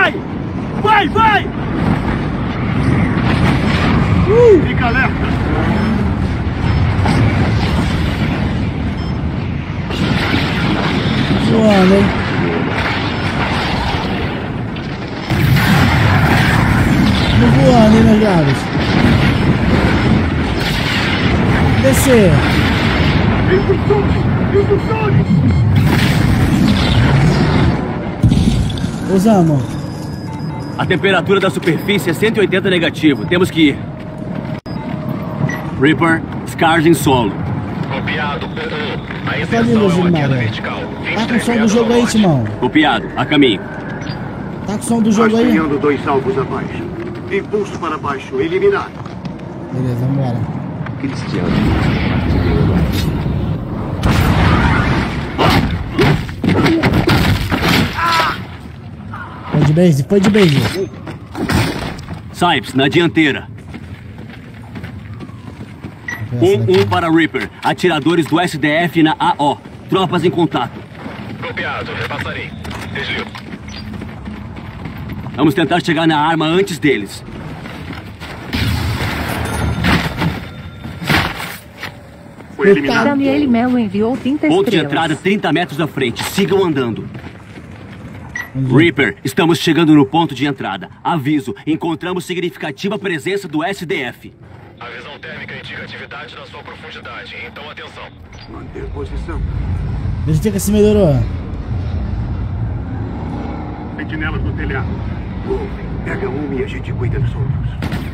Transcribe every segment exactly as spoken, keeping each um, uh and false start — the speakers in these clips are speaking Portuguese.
Vai! Vai, vai! Uh! Fica alerta! Voando, hein? Tô voando, hein, meus bravos? Descer! Usamos. A temperatura da superfície é cento e oitenta negativo. Temos que ir. Reaper, Scars em solo. Copiado. A inserção é uma queda vertical. Tá com o som do jogo aí, Timão. Copiado. A caminho. Tá com o som do jogo aí? Rastreando dois alvos abaixo. Impulso para baixo. Eliminar. Beleza, vambora. Cristiano. Foi de base, foi de base. Sipes, na dianteira. um um para Reaper. Atiradores do S D F na A O. Tropas em contato. Copiado, repassarei. Desligo. Vamos tentar chegar na arma antes deles. Foi eliminado. Daniele Melo enviou trinta Ponto de estrelas. entrada trinta metros à frente. Sigam andando. Reaper, estamos chegando no ponto de entrada. Aviso, encontramos significativa presença do S D F. A visão térmica indica atividade na sua profundidade, então atenção. Manter posição. Deixa eu ver se melhorou. Sentinelas no telhado. Golpe. Pega um e a gente cuida dos outros.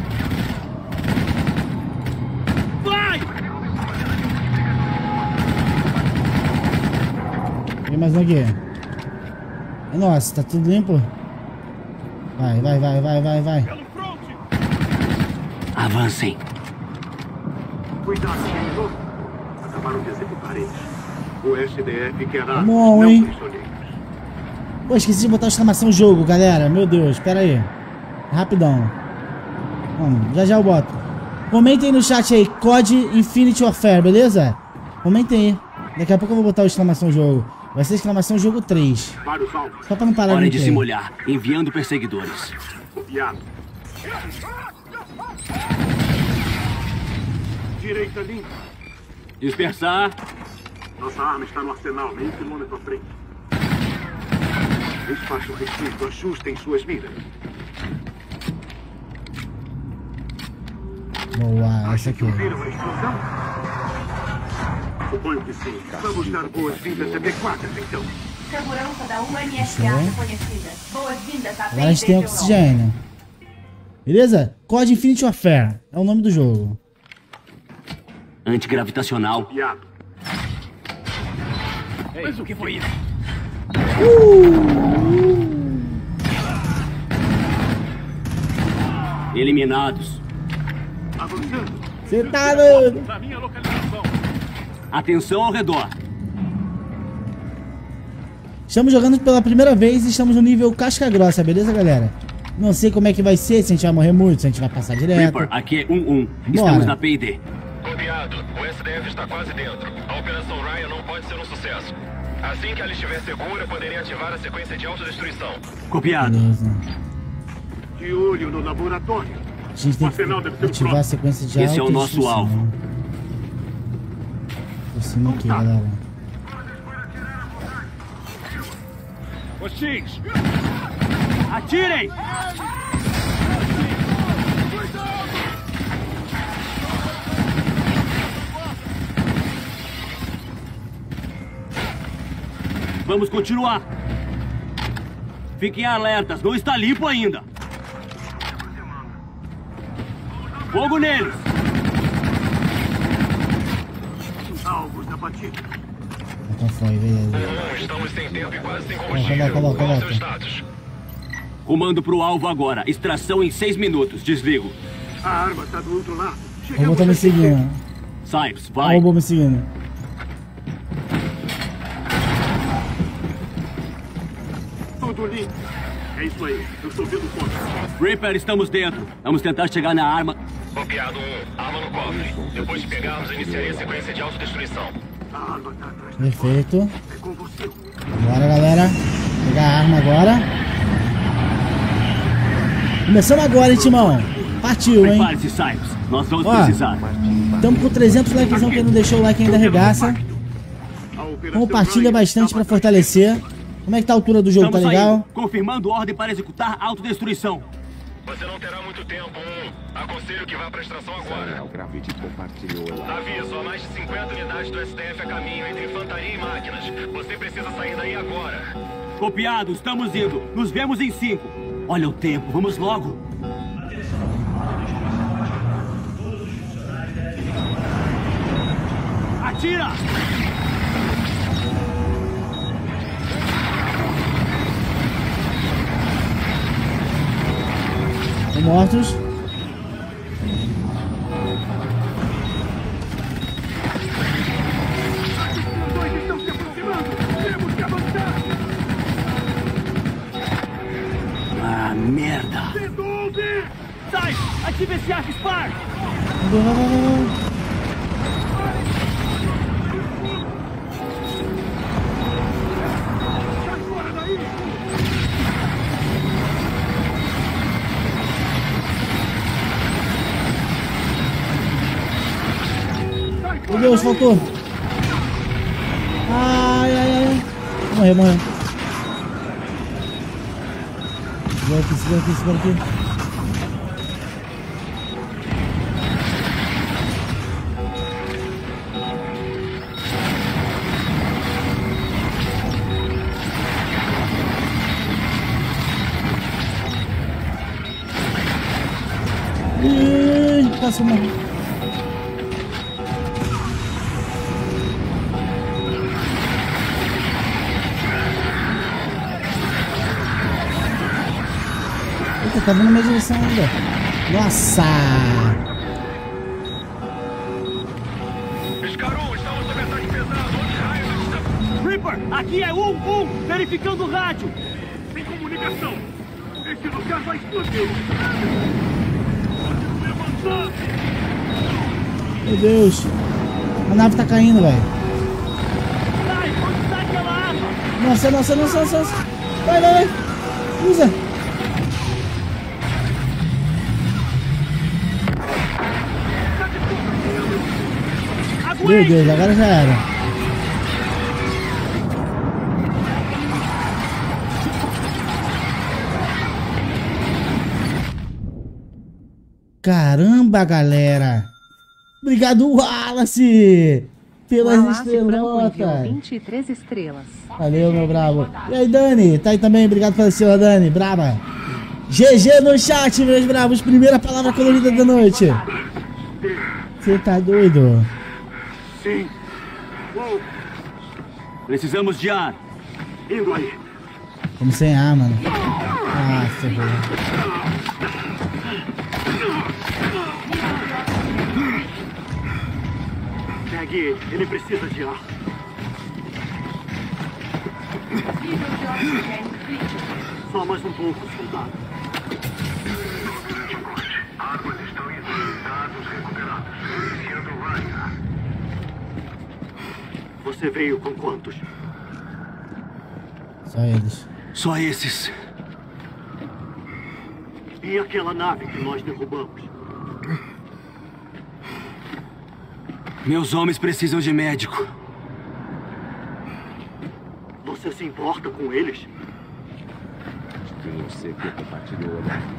Vai! Tem mais um aqui. Nossa, tá tudo limpo? Vai, vai, vai, vai, vai, vai. Avancem. Cuidado, querido. Acabaram de executar eles. O S D F quer armas, Bom, não hein? prisioneiros. Pô, esqueci de botar a exclamação jogo, galera. Meu Deus, pera aí. Rapidão. Vamos, já já eu boto. Comentem no chat aí, C O D Infinity Warfare, beleza? Comentem aí. Daqui a pouco eu vou botar a exclamação jogo. Vai ser exclamação jogo três. Vários alvos. Só pra não parar Hora de de se molhar. Enviando perseguidores. Copiado. Direita limpa. Dispersar. Nossa arma está no arsenal, meio quilômetro à frente. Espaço restrito, ajustem suas miras. Boa, essa aqui. Viram a explosão? Suponho que sim. Vamos dar boas-vindas adequadas, então. Segurança da U N S A reconhecida. Boas-vindas a Agora a gente tem oxigênio. Beleza? C O D Infinity Warfare. É o nome do jogo. Antigravitacional. Copiado. Mas o que foi isso? Eliminados. Avançando. Você tá doido? Na minha localização. Atenção ao redor. Estamos jogando pela primeira vez e estamos no nível casca grossa, beleza, galera? Não sei como é que vai ser, se a gente vai morrer muito, se a gente vai passar direto. Reaper, aqui é um um. Bora. Estamos na P I D. Copiado. O S D F está quase dentro. A Operação Ryan não pode ser um sucesso. Assim que ela estiver segura, poderia ativar a sequência de autodestruição. Copiado. Beleza. De olho no laboratório. A gente tem que ativar a sequência de Esse é o nosso autodestruição. alvo. Por cima aqui, galera. Ô, X! Atirem! Vamos continuar. Fiquem alertas, não está limpo ainda. Fogo neles! Alvos na batida. Então foi, beleza. Hum, estamos sem tempo e quase sem Coloca, combustível. coloca, Qual o seu coloca. status? Comando pro alvo agora. Extração em seis minutos. Desligo. A arma está do outro lado. O robô tá me seguindo. Sipes, O vai. robô me seguindo. Tudo limpo. É isso aí. Eu estou vendo foto. Reaper, estamos dentro. Vamos tentar chegar na arma. Copiado um. Arma no cofre. Depois de pegarmos, iniciarei a sequência de autodestruição. A arma está atrás. Perfeito. É com você. Bora, galera. Pegar a arma agora. Começamos agora, hein, Timão? Partiu, hein? Prepare-se, Cyrus. Nós vamos Ó, precisar. estamos com trezentos likezão. Quem não deixou o like ainda arregaça. Compartilha bastante pra fortalecer. Como é que tá a altura do jogo? Estamos Tá legal? saindo, confirmando ordem para executar autodestruição. Você não terá muito tempo, um. Aconselho que vá pra extração agora. O Gravity compartilhou o live. Aviso, há mais de cinquenta unidades do S D F a caminho entre infantaria e máquinas. Você precisa sair daí agora. Copiado, estamos indo. Nos vemos em cinco. Olha o tempo, vamos logo. Atira! Estão mortos. Os dois estão se aproximando. Temos que avançar. Ah, merda. Resolve! Sai! Ative esse arco Spark! Vai, vai, vai, vai. Sai fora daí! Meu Deus, faltou. Ai, ai, ai. Morreu, morreu. Segura aqui, segura aqui, segura aqui. Ih, passou uma. Eita, tá vindo na minha direção ainda. Nossa! Scaru, estamos sob ataque pesado. Onde raios está? Reaper, aqui é um, um, verificando o rádio. Sem comunicação! Esse lugar vai explodir! Levantando! Meu Deus! A nave tá caindo, velho. Sai, onde está aquela arma? Nossa, nossa, nossa, nossa, nossa. Vai, vai, vai. Usa. Meu Deus, agora já era. Caramba, galera. Obrigado, Wallace, pelas Wallace Franco enviou estrelotas. vinte e três estrelas. Valeu, meu brabo. E aí, Dani? Tá aí também? Obrigado pela estrela, Dani. Braba. G G no chat, meus bravos. Primeira palavra colorida da noite. Você tá doido? Sim! Uou! Precisamos de ar. Indo aí! Como sem ar, mano. Ah, ferrou. Pegue ele, ele precisa de ar. Nível de oxigênio crítico. Só mais um pouco, soldado. Águas estão indo. Dados recuperados. Iniciando Ryan. Você veio com quantos? Só eles. Só esses. E aquela nave que nós derrubamos? Meus homens precisam de médico. Você se importa com eles? Quem você que compartilhou o live.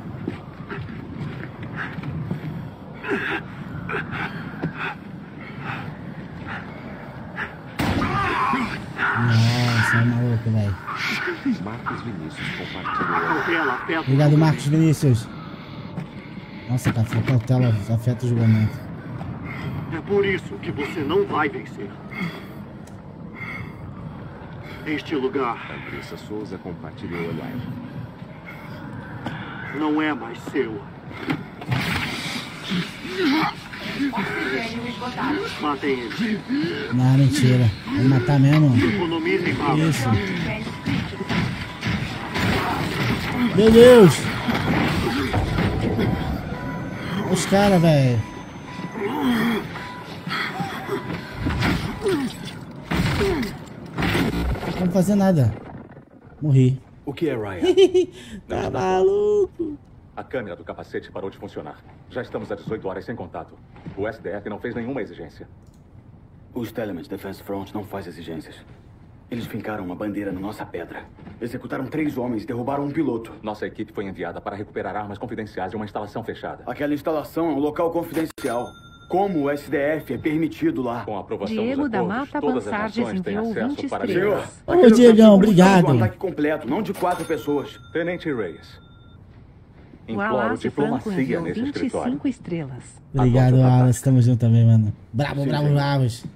Nossa, é maluco, velho. Marcos Vinícius compartilhou o live. Cautela, afeta. Obrigado, Marcos Vinícius. Nossa, tá, cautela afeta o julgamento. É por isso que você não vai vencer. Este lugar Andressa Souza compartilhou o live. não é mais seu. Oxigênio esgotado. Matem eles. Não, mentira. Vai matar mesmo? Economizem balas. Isso. Oxigênio crítico. Meu Deus! Os caras, velho. Não vou fazer nada. Morri. O que é, Ryan? Tá maluco? A câmera do capacete parou de funcionar. Já estamos há dezoito horas sem contato. O S D F não fez nenhuma exigência. O Stellimans Defense Front não faz exigências. Eles fincaram uma bandeira na nossa pedra. Executaram três homens e derrubaram um piloto. Nossa equipe foi enviada para recuperar armas confidenciais em uma instalação fechada. Aquela instalação é um local confidencial. Como o S D F é permitido lá? Com a aprovação Diego dos da acordos, Mata todas as Bansardes nações têm enviou acesso vinte para... estrelas. Ô, Diegão, obrigado. Um ataque completo, não de quatro pessoas. Tenente Reyes. O Imploro Wallace Franco diplomacia enviou nesse vinte e escritório. cinco estrelas. Obrigado, Aponte o Wallace. Tamo junto também, mano. Bravo, Sim, bravo, sim. bravos.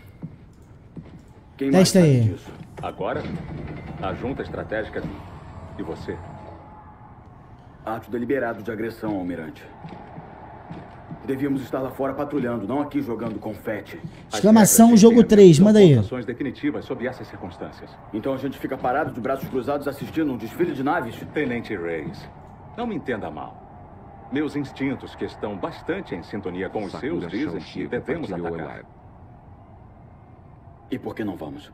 Quem mais Testa sabe aí. disso? Agora, a junta estratégica e você. Ato deliberado de agressão, almirante. Devíamos estar lá fora patrulhando, não aqui jogando confete. Exclamação As regras jogo têm três, manda aí. pontuações definitivas sob essas circunstâncias. Então a gente fica parado de braços cruzados assistindo um desfile de naves? Tenente Reyes, não me entenda mal. Meus instintos, que estão bastante em sintonia com os seus, dizem que devemos atacar. E por que não vamos?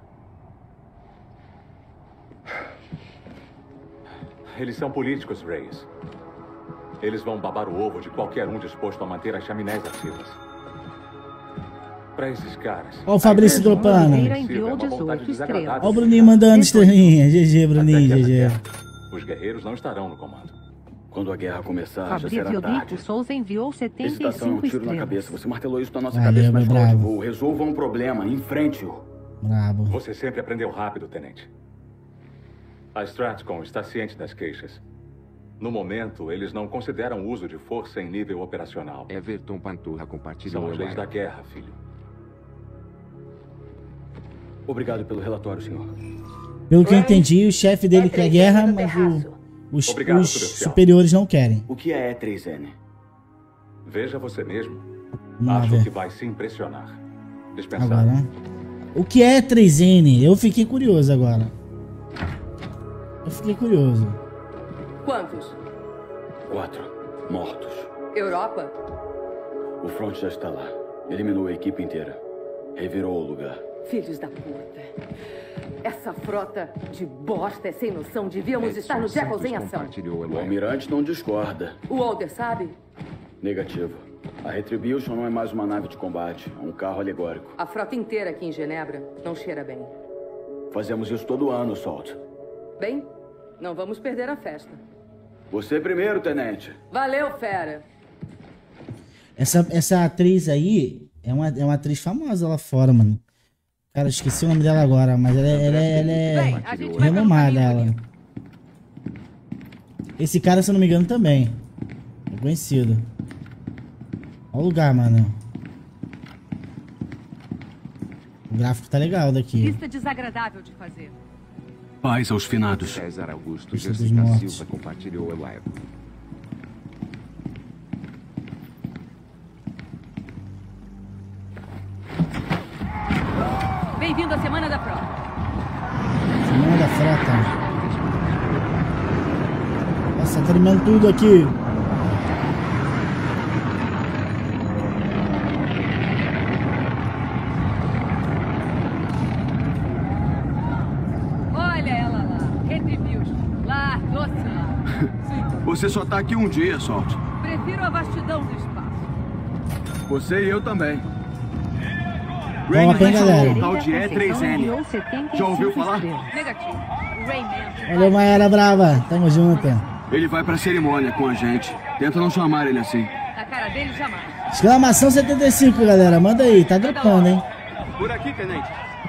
Eles são políticos, Reyes. Eles vão babar o ovo de qualquer um disposto a manter as chaminés ativas. Para esses caras... Ó o Fabrício a ideia de uma dropando. ofensiva Enviou é uma vontade dezoito desagradável estrelas. Ó o de Bruninho ficar. mandando estrelinha. G G, Até Bruninho, que essa G G. guerra, os guerreiros não estarão no comando. Quando a guerra começar, já Fabrício será tarde. Rico Souza enviou setenta e Hesitação é um cinco tiro na cabeça. estrelas. Você martelou isso na nossa Valeu, cabeça na meu escola de bravo. voo. Resolva um problema, enfrente-o. Brabo. Você sempre aprendeu rápido, Tenente. A Stratcom está ciente das queixas. No momento, eles não consideram o uso de força em nível operacional. Everton Panturra compartilhou São a as leis da live. guerra, filho. Obrigado pelo relatório, senhor. Pelo que eu entendi, o chefe dele quer guerra, mas o- os, Obrigado, os suboficial. superiores não querem. O que é E três N? Veja você mesmo. Vamos lá Acho ver. que vai se impressionar. Dispensado. Agora, né? O que é três N? Eu fiquei curioso agora. Eu fiquei curioso. Quantos? Quatro. Mortos. Europa? O front já está lá. Eliminou a equipe inteira. Revirou o lugar. Filhos da puta. Essa frota de bosta é sem noção. Devíamos estar no Edson Jackals em Santos ação. compartilhou a O live. almirante não discorda. O Alder sabe? Negativo. A Retribution não é mais uma nave de combate. É um carro alegórico. A frota inteira aqui em Genebra não cheira bem. Fazemos isso todo ano, Salt. Bem, não vamos perder a festa. Você primeiro, tenente. Valeu, fera. Essa, essa atriz aí é uma, é uma atriz famosa lá fora, mano. Cara, esqueci o nome dela agora, mas ela, é- ela, é- ela é Bem, a gente vai pelo renomada, caminho ela. Esse cara, se eu não me engano, também. É conhecido. Olha o lugar, mano. O gráfico tá legal daqui. Lista desagradável de fazer. Paz aos finados. César Augusto Lista dos Jessica mortos. Silva compartilhou a live. Bem-vindo à Semana da Frota. Semana da frota. Nossa, tá terminando tudo aqui. Olha ela lá. Retribution. Lá, doce lá. Sim. Você só tá aqui um dia, Salt. Prefiro a vastidão do espaço. Você e eu também. Vamos lá, bem, galera. Um tal de E três N. Enviou setenta e Já ouviu cinco falar? estrelas. Negativo. Rayman. Valeu, Maera Brava. Tamo junto. Ele vai pra cerimônia com a gente. Tenta não chamar ele assim. Na cara dele, jamais. Exclamação setenta e cinco, galera. Manda aí. Tá dropando, hein? Por aqui, tenente.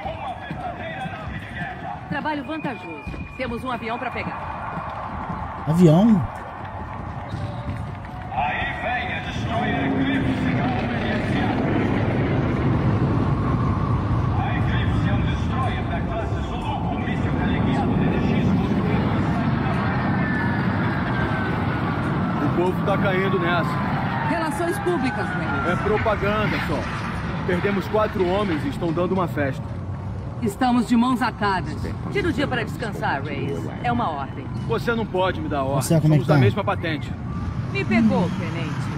Trabalho vantajoso. Temos um avião pra pegar. Avião? O povo tá caindo nessa. Relações públicas, Ray. É propaganda só. Perdemos quatro homens e estão dando uma festa. Estamos de mãos atadas. Tira o dia para descansar, Reyes. É uma ordem. Você não pode me dar ordem. Você, como é que Somos da tá? mesma patente. Me pegou, tenente.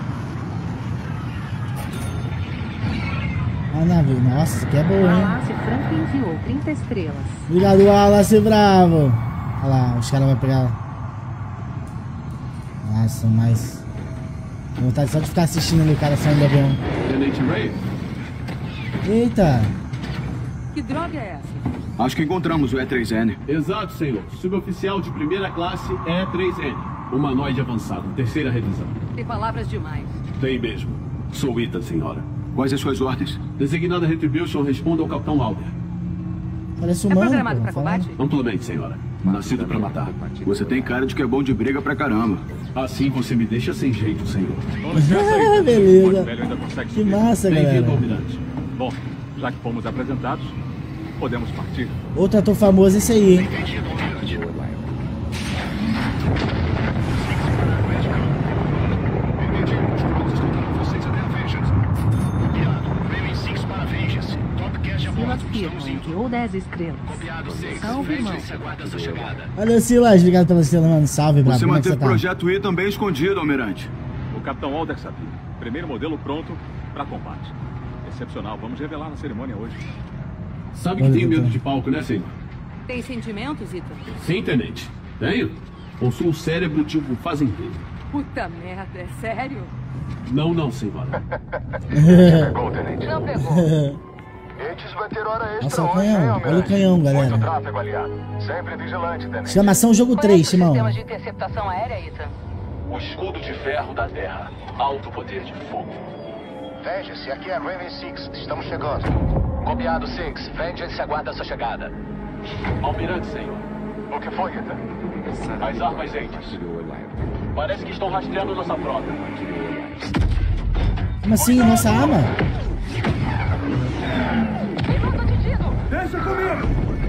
A nave. Nossa, isso aqui é boa, hein? Wallace Franco enviou trinta estrelas. Obrigado, Wallace Bravo. Olha lá, os caras vão pegar. Ah, Nossa, mas... vontade só de ficar assistindo ali o cara saindo do avião. Tenente Ray? Eita! Que droga é essa? Acho que encontramos o E três N. Exato, senhor. Suboficial de primeira classe E três N. Humanoide avançado. Terceira revisão. Tem palavras demais. Tem mesmo. Sou Ethan, senhora. Quais as suas ordens? Designada Retribution, responda ao Capitão Alder. Parece É humano, programado pô, pra falando. combate? Amplamente, senhora. Nascido pra matar. Você tem cara de que é bom de briga pra caramba. Assim você me deixa sem jeito, senhor. Ah, beleza. Velho ainda consegue Que subir. massa, Bem-vindo, galera. almirante. Bom, já que fomos apresentados, podemos partir. Outro ator famoso, esse aí, hein? Silas Piedmont, ou dez estrelas. Salve, irmão. Valeu, Silas. Obrigado pela estrela, mano. Salve, brabo. Você Como é que manteve você o tá? projeto Ethan bem escondido, almirante. O Capitão Alder sabia. Primeiro modelo pronto para combate. Excepcional. Vamos revelar na cerimônia hoje. Sabe que Olha, tem medo então. de palco, né, senhor? Tem sentimentos, Ethan? Sim, tenente. Tenho? Possuo um cérebro tipo fazendeiro. Puta merda, é sério? Não, não, senhora. Pegou, tenente. Não pegou. Etes vai ter hora extra Nossa, o hoje, canhão. hein, Olha o almirante? canhão, Muito galera. tráfego, aliado. Sempre vigilante, tenente. Exclamação jogo três, Timão. Sistema de interceptação aérea, Ethan. O escudo de ferro da Terra. Alto poder de fogo. Vengeance, aqui é Raven seis. Estamos chegando. Copiado, seis. Vengeance aguarda a sua chegada. Almirante, senhor. O que foi, Ethan? As armas entes. Parece que estão rastreando nossa frota. Como assim? Nossa arma? Deixa comigo!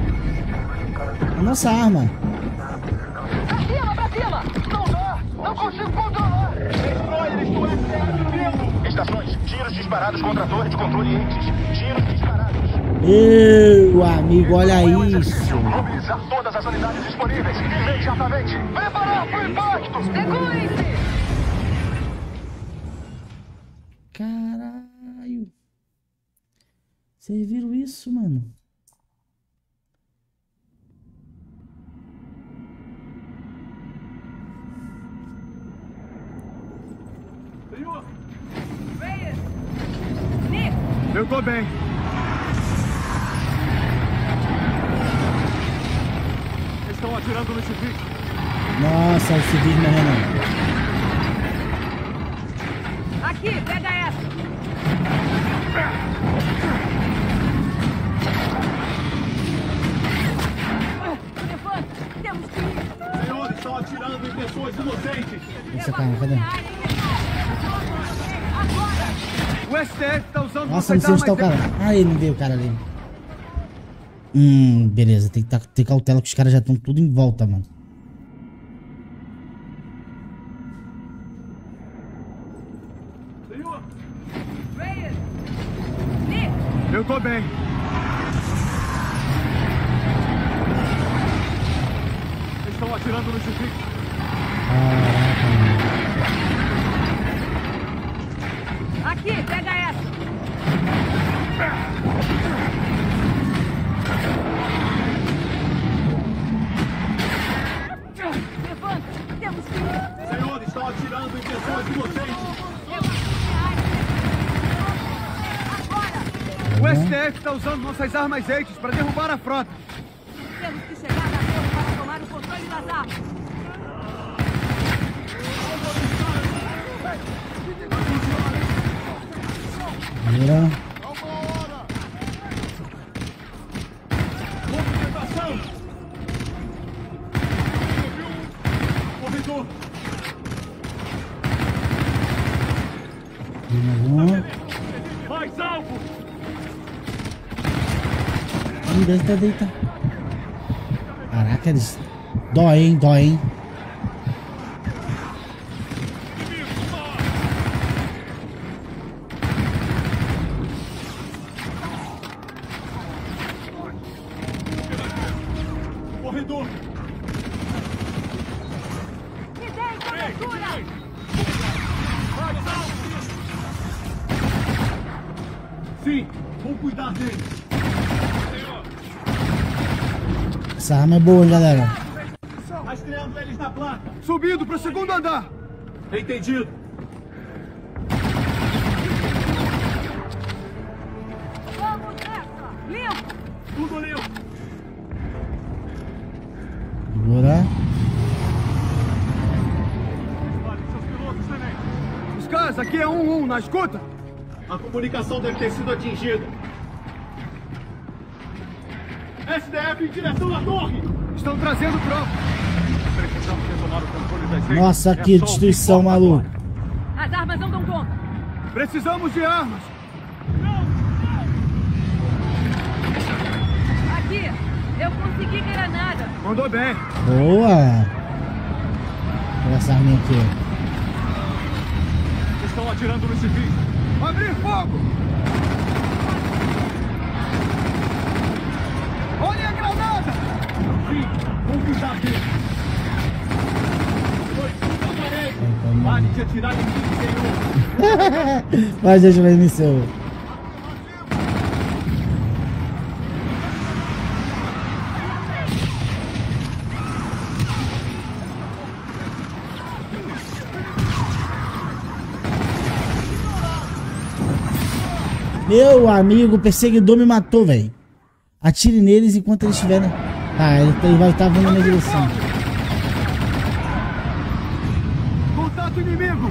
Nossa arma. Pra cima, pra cima! Não dá! Não consigo controlar! Destroyer, isto é Estações, tiros disparados contra a torre de controle entes. Tiros disparados. Meu amigo, olha isso. Mobilizar todas as unidades disponíveis. Imediatamente. Preparar pro impacto! Segure-se! Caralho. Vocês viram isso, mano? Senhor! Reyes! Nick! Eu tô bem. Estão atirando no civis. Nossa, o civis morrendo. Aqui, pega essa! Levanta! Temos que ir! Senhor, estão atirando em pessoas inocentes. Essa cara, cadê? O S T F está usando Nossa, não sei onde tá o cara. Ah, ele não veio o cara ali. Hum, beleza. Tem que tá, ter cautela que os caras já estão tudo em volta, mano. Senhor! Reyes! Nick! Eu tô bem. Estão atirando no civis. Caraca, mano. Aqui, pega essa! Levanta! Temos que ir! Senhor, estão atirando em pessoas inocentes. Agora! O S T F está usando nossas armas entes para derrubar a frota. Temos que chegar na torre para tomar o controle das armas! Vira. Movimentação! Corredor! Vira. Mais alvo! Ih, deita, deita. Caraca, eles... Dói, hein? Dói, hein? Corredor! Me deem cobertura! Mais alvo! Sim, vou cuidar deles. Essa arma é boa, hein, galera. Rastreando eles na placa. Subindo para o segundo andar. Entendido. Vamos nessa! Limpo! Tudo limpo. Segura. Scars, aqui é um um, na escuta? A comunicação deve ter sido atingida. S D F em direção à torre! Estão trazendo tropa. Precisamos retomar o controle das redes. Nossa, que destruição, maluco. As armas não dão conta. Precisamos de armas. Aqui, eu consegui granada. Mandou bem. Boa. Olha essa arminha aqui. Estão atirando no civis. Abrir fogo! Olha a granada! Sim, vamos pisar aqui. Foi tudo a parede. Pare de atirar em mim, senhor. Vai, gente, vai me seu. Meu amigo, o perseguidor me matou, velho. Atire neles enquanto eles estiverem... Ah, ele, ele vai estar vindo na minha direção. Contato inimigo!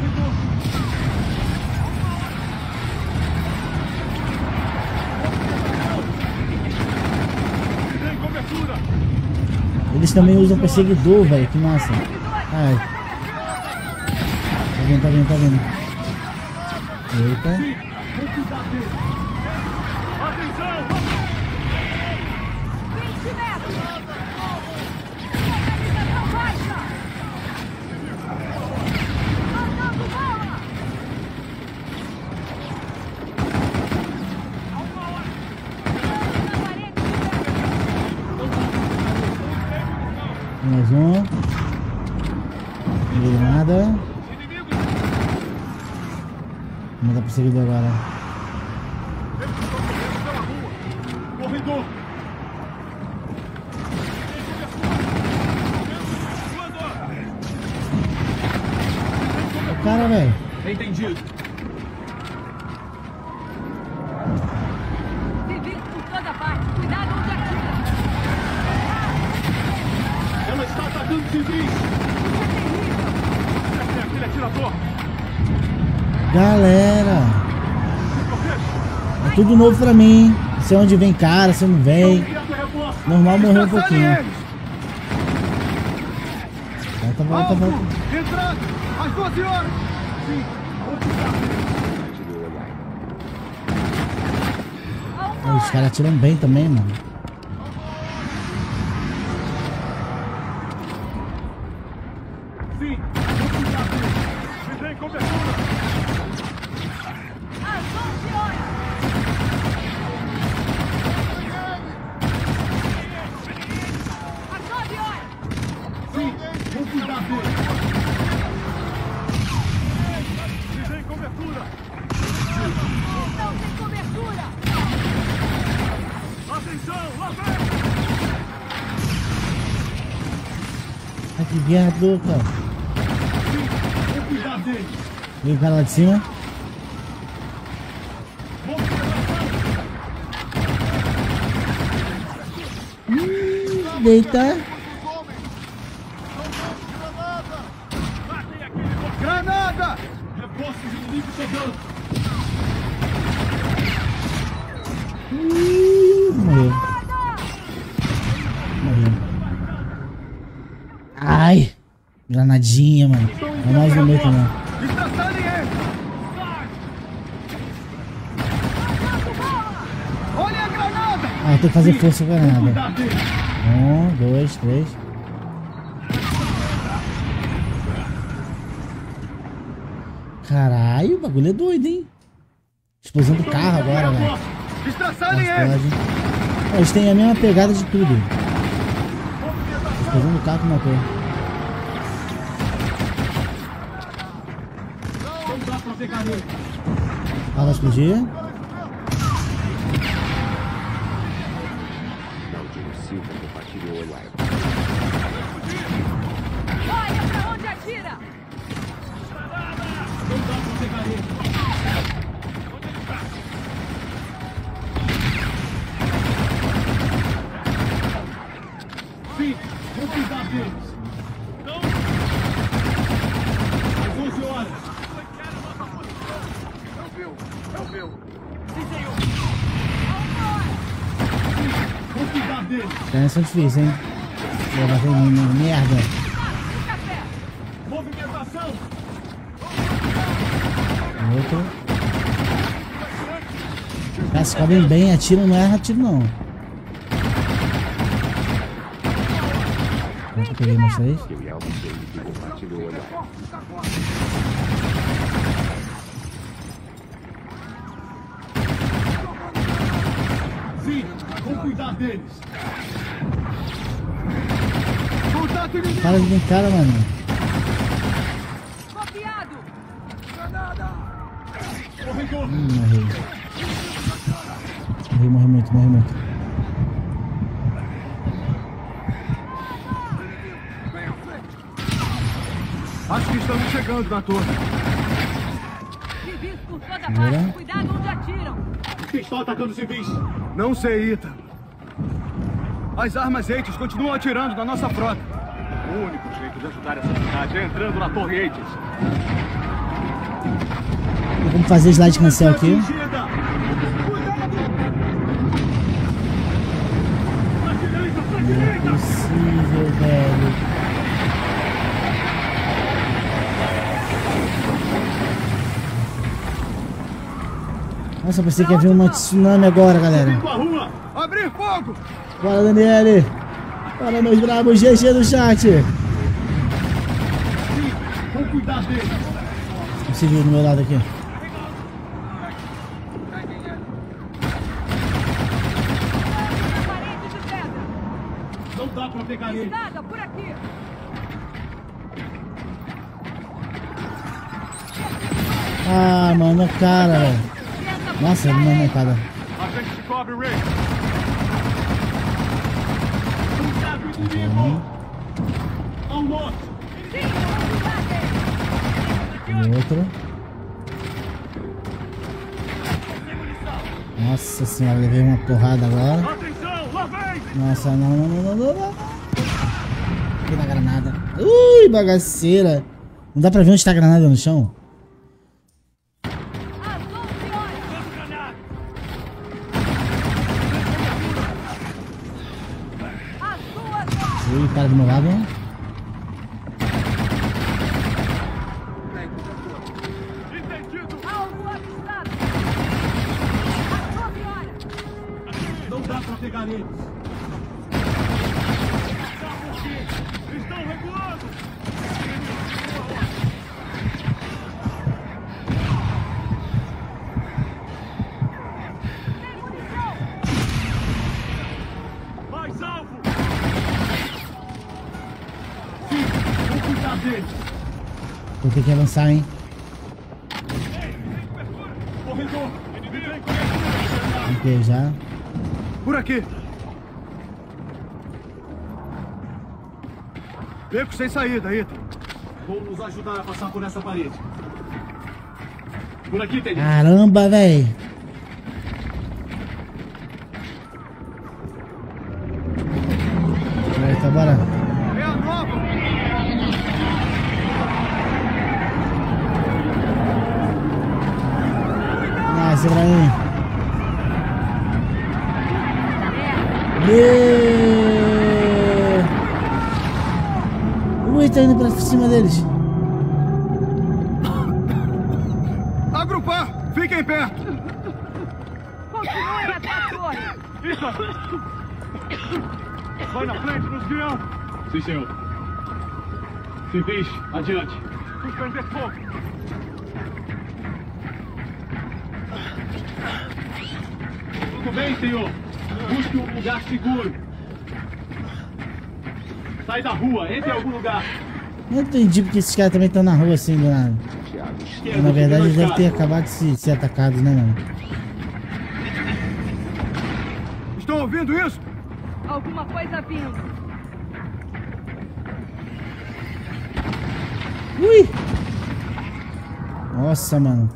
Tem cobertura! Eles também usam perseguidor, velho. Que massa. Ai. Tá vendo, tá vendo, tá vendo. Eita. Mais um. Não deu nada. Vamos dar perseguidor agora. Corredor. O cara, velho. Entendido. Civis por toda parte. Cuidado onde atira. Ela está atacando civis. É aquele atirador. Galera. É tudo novo pra mim. Não sei onde vem cara, se não vem. Normal morreu um pouquinho. Volta, volta, volta. Entrando! Às doze horas! Sim. Os caras atiram bem também, mano. Sim. Me dê cobertura. Às onze horas. Às nove horas. Sim. Vou cuidar dele. Me dê cobertura. Não tem cobertura. Atenção, lá vem! Ai, que viado, cara. Vou cuidar dele. Vem o cara lá de cima. Hum, deita. Granada! Reforços inimigos chegando. Hum, morreu. Morreu. Ai. Granadinha, mano. Não mais no meio não. Estraçalhem ele! Olha a granada! Ah, tem que fazer força com a granada. Um, dois, três. Caralho, o bagulho é doido, hein? Explosão do carro agora, velho. Estraçalhem ele! Eles têm a mesma pegada de tudo. Explosão do carro que matou. Ah, vai explodir? Não Silva compartilhou o live. Olha pra onde atira! são difíceis, hein? Vou bater em merda. Movimentação! Outro. Os caras cobrem bem, atiram, não erra tiro não. Eu peguei mais três. Eu e Elvis David que compartilhou o olhar. Sim, vamos cuidar deles. Contato inimigo! Para de brincar, mano. Copiado! Granada! Corredor! Hum, morri. Morri, morri muito, morri muito. Acho que estamos chegando na torre. Civis por toda parte. Cuidado onde atiram. Quem está atacando civis? Não sei, Ita. As armas Eights continuam atirando na nossa frota. O único jeito de ajudar essa cidade é entrando na torre Eights. Vamos fazer slide cancel aqui. Não é possível, velho. Nossa, eu pensei que ia vir uma tsunami agora, galera. Abrir fogo! Bora, Daniele. Bora, meus bravos. G G no chat. Vamos cuidar dele. Você viu do meu lado aqui. Não dá pra pegar ele. Nada por aqui. Ah, mano, cara, velho. Nossa, uma mancada. A gente se cobre, Ray. Uhum. Ao norte. E outro. Nossa senhora, levei uma porrada agora. Atenção, lá vem! Nossa, não, não, não, não, não, não. Aqui na granada. Ui, bagaceira. Não dá pra ver onde tá a granada no chão? Ui, para do meu lado. Não dá pra pegar eles. Estão recuando. Mais alvo. Sim, vou cuidar deles. Vou ter que avançar, hein? Corredor. Ok, já. Por aqui. Beco sem saída, Ita. Vou nos ajudar a passar por essa parede. Por aqui, Tenente. Caramba, velho. Eita, bora. É a nova. Nossa, Ibrahim. Ui, tá indo pra cima deles. Agrupar! Fiquem perto! Continuem até a torre. Ita! Vai na frente, nos guiando! Sim, senhor. Civis, adiante. Suspender fogo! Tudo bem, senhor? Busque um lugar seguro. Sai da rua, entre em algum lugar. Não entendi porque esses caras também estão na rua assim do nada. Na verdade, eles devem ter acabado de se, ser atacados, né, mano? Estão ouvindo isso? Alguma coisa vindo. Ui! Nossa, mano.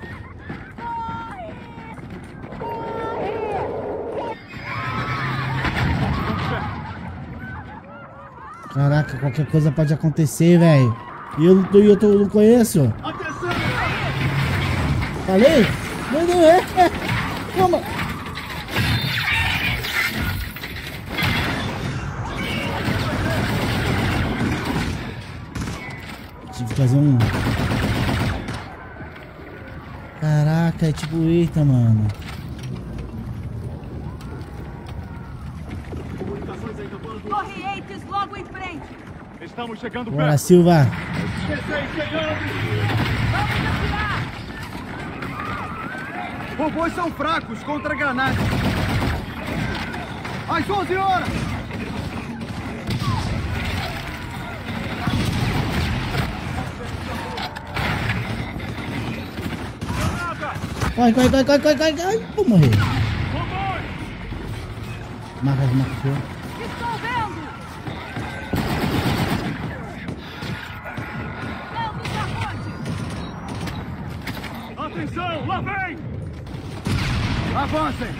Caraca, qualquer coisa pode acontecer, velho. E eu, eu, eu, tô, eu não conheço. Atenção! Falei? Não, não é. é. Calma. Tive que fazer um... Caraca, é tipo, eita, mano. Torre Eights logo em frente. Estamos chegando perto. Bora, Silva. Robôs são fracos contra granadas. Às onze horas. Corre, corre, corre, corre, corre, corre, corre. Vou morrer. Marca, marca. Estou vendo. Atenção, lá vem! Avancem!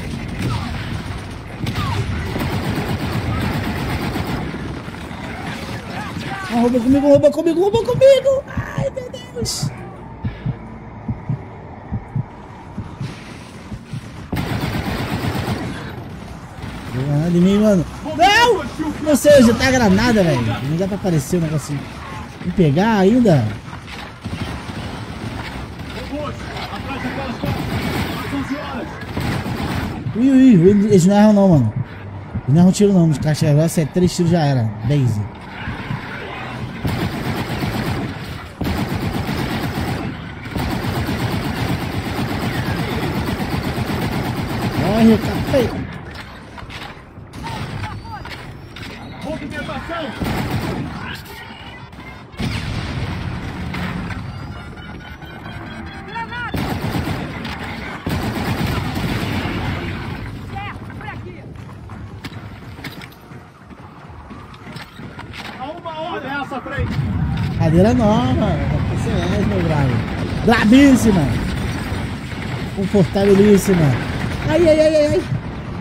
Ah, roubou comigo, roubou comigo, roubou comigo! Ai, meu Deus! Deu granada em mim, mano. Não! Ou seja, tá a granada, velho. Não dá pra aparecer o negocinho. Me pegar ainda? Ui, ui, ui, eles não erram não, mano. Eles não erram tiro não, nos caixas grossas é três tiros já era. Base. Corre, café. Movimentação! Cadeira nova, P C S, meu bravo. Brabíssima. Confortabilíssima. Ai, ai, ai, ai, ai.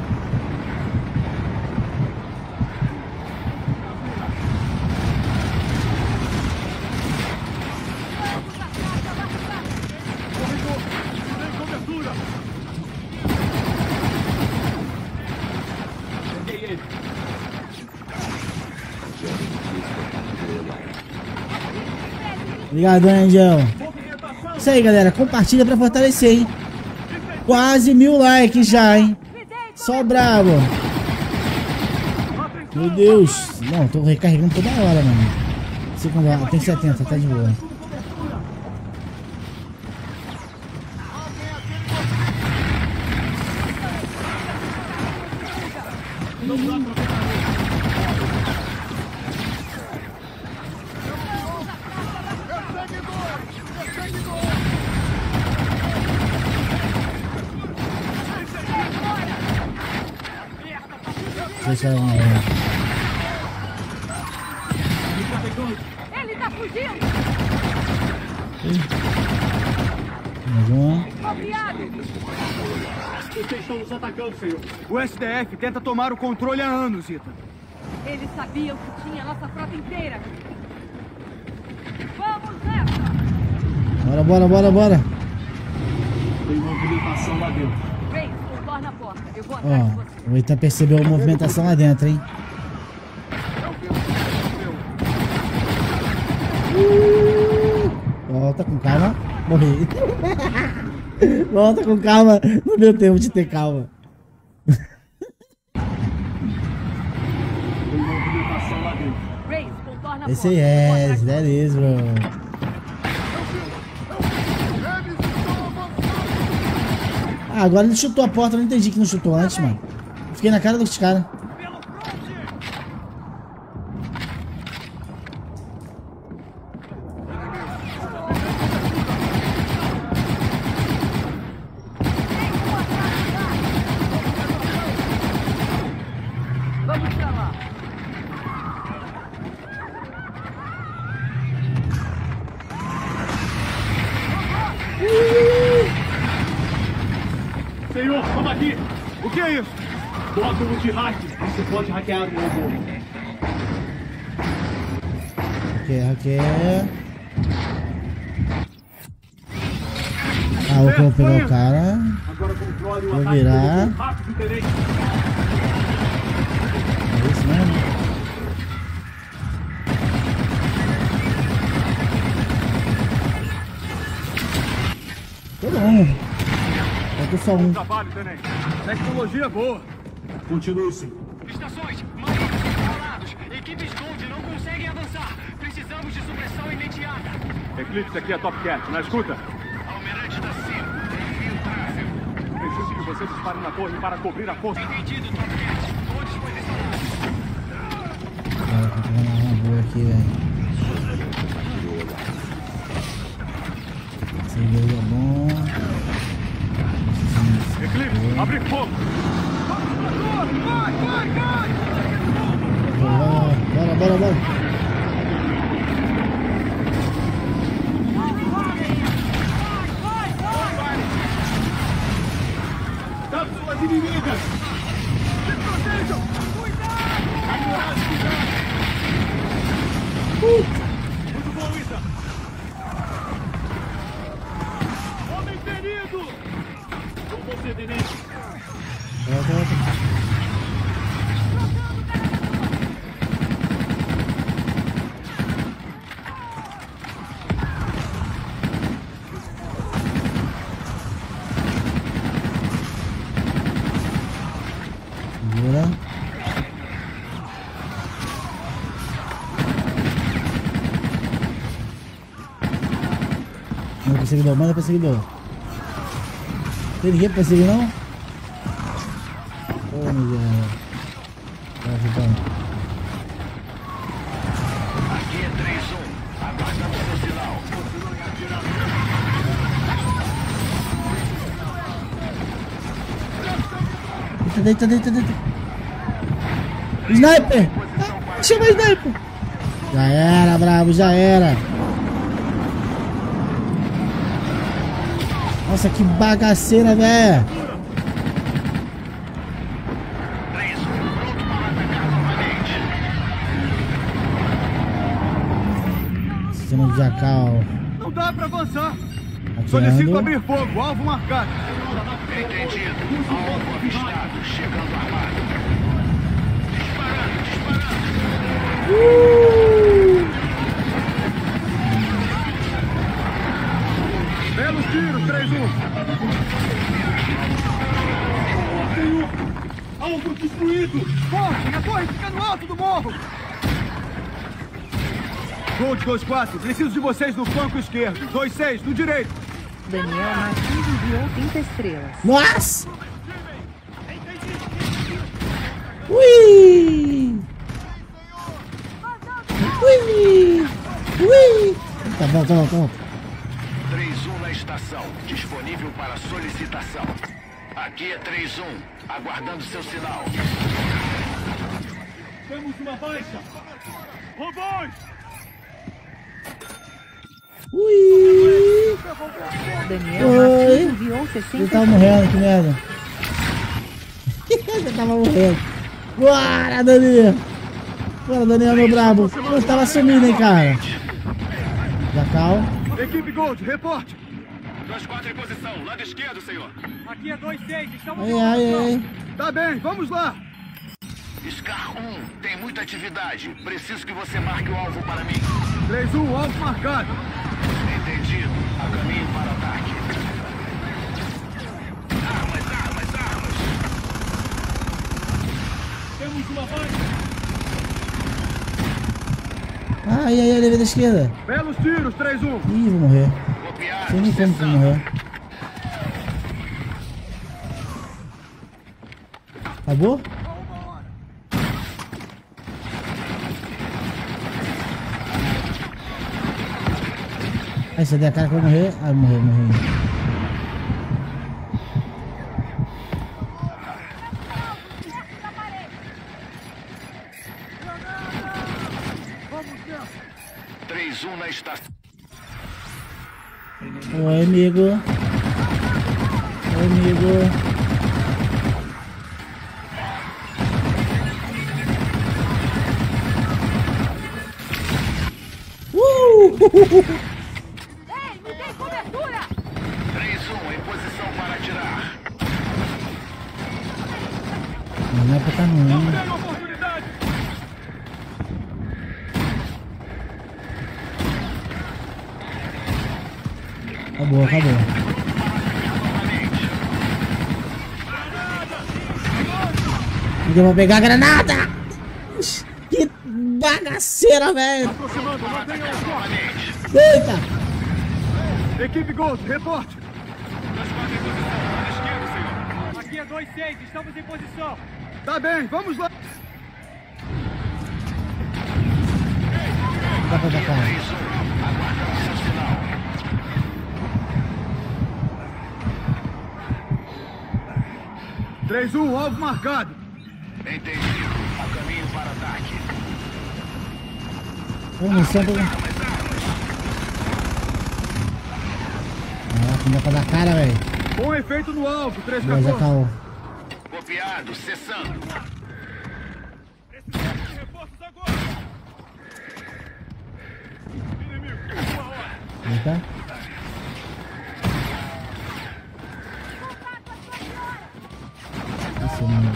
Obrigado, Angel. Isso aí, galera. Compartilha pra fortalecer, hein? Quase mil likes já, hein? Só bravo. Meu Deus. Não, tô recarregando toda hora, mano. Segunda, tem setenta, tá de boa. Deixa eu ver. Ele tá fugindo. Mais uma. Vocês estão nos atacando, senhor. O S D F tenta tomar o controle há anos, Ethan. Eles sabiam que tinha a nossa frota inteira. Vamos nessa. Bora, bora, bora, bora. Tem movimentação lá dentro. Vem, contorna a porta. Eu vou atrás de você. Ó, o Ethan percebeu a movimentação lá dentro, hein? Uh, volta com calma. Morri. Volta com calma. Não deu tempo de ter calma. Esse é, that is, bro. Ah, agora ele chutou a porta, eu não entendi que não chutou antes, mano. Fiquei na cara dos caras. Vamos pra lá. Senhor, vamos aqui! O que é isso? Módulo de hack. Você pode hackear o robô. Hackeia, hackeia. Ah, eu vou pegar o cara. Agora controle o Vou ataque virar. do robô rápido, tenente. É isso mesmo? Tá bom. Falta só um. Trabalho, tenente. Tecnologia boa. Continue sim. Estações, mais instalados. Equipes Gold não conseguem avançar. Precisamos de supressão imediata. Eclipse aqui é Top Cat, na escuta. Almirante da C I M, envio tráfego. Preciso que você dispare na torre para cobrir a força. Entendido, Top Cat. Todos posicionados. Cara, tô pegando uma boa aqui, velho. Esse aí é bom. Eclipse, abre fogo! Vai, vai, vai! Bora, bora, bora! Cápsulas inimigas! Se protejam! Cuidado! Uh! Muito bom, Ita! Homem ferido! Com você, tenente! Volta, volta. Segura. Manda perseguidor, manda perseguidor. Tem ninguém pra perseguir não? Oh, meu Deus. Vai ajudando. Aqui é três um. Aguardamos seu sinal. Deita, deita, deita, deita. Sniper! Ah, chama o sniper! Já era, bravo, já era. Nossa, que bagaceira, velho. Sistema de jacal. Não dá pra avançar. Atirando. Solicito abrir fogo. Alvo marcado. Entendido. Alvo avistado. Chegando armado. Disparando, disparando. Uh! Belos tiros, três um. Alvo destruído. Corre, a torre fica no alto do morro. Gold dois quatro, preciso de vocês no flanco esquerdo. dois seis, no direito. Daniel Martins enviou trinta estrelas. Nossa! Ui! Ui! Ui! Tá bom, tá bom, tá bom. três um na estação. Disponível para solicitação. Aqui é três um. Aguardando seu sinal. Temos uma baixa. Robôs! Ui! Daniel Oi! Martins enviou sessenta Ele tava morrendo, que merda. Ele tava morrendo. Bora, Daniel! Bora, Daniel, meu brabo. Eu tava sumindo, hein, cara. Jacal. Equipe Gold, reporte. dois quatro em posição. Lado esquerdo, senhor. Aqui é dois seis, estamos... Ai, ai, ai. Tá bem, vamos lá. Scar um, tem muita atividade. Preciso que você marque o alvo para mim. três um, alvo marcado. Entendido. A caminho para ataque. Armas, armas, armas. Temos uma baixa. Ai, ai, ai, levei da esquerda. Belos tiros, três um. Ih, vou morrer. Copiar. Sei nem como que eu vou morrer. Acabou? Aí, você der a cara que eu vou morrer. Ah, morreu, morreu. três um na estação. Oi, amigo. Oi, amigo. Uh! Ei, me dê cobertura! três um, em posição para atirar. Não é pra tá não. Pega a oportunidade. Acabou, acabou. Deu pra pegar a granada! Que bagaceira, velho! Eita! Equipe Ghost, reporte! Aqui é dois seis, estamos em posição. Tá bem, vamos lá! Dá pra atacar. três um, alvo marcado. Entendi. A caminho para ataque. Vamos, sempre. Caraca, não dá pra dar cara, velho. Bom efeito no alvo, três Já já caô. Copiado, cessando. Precisamos de reforços agora. Inimigo, uma hora. Eita. Isso, mano.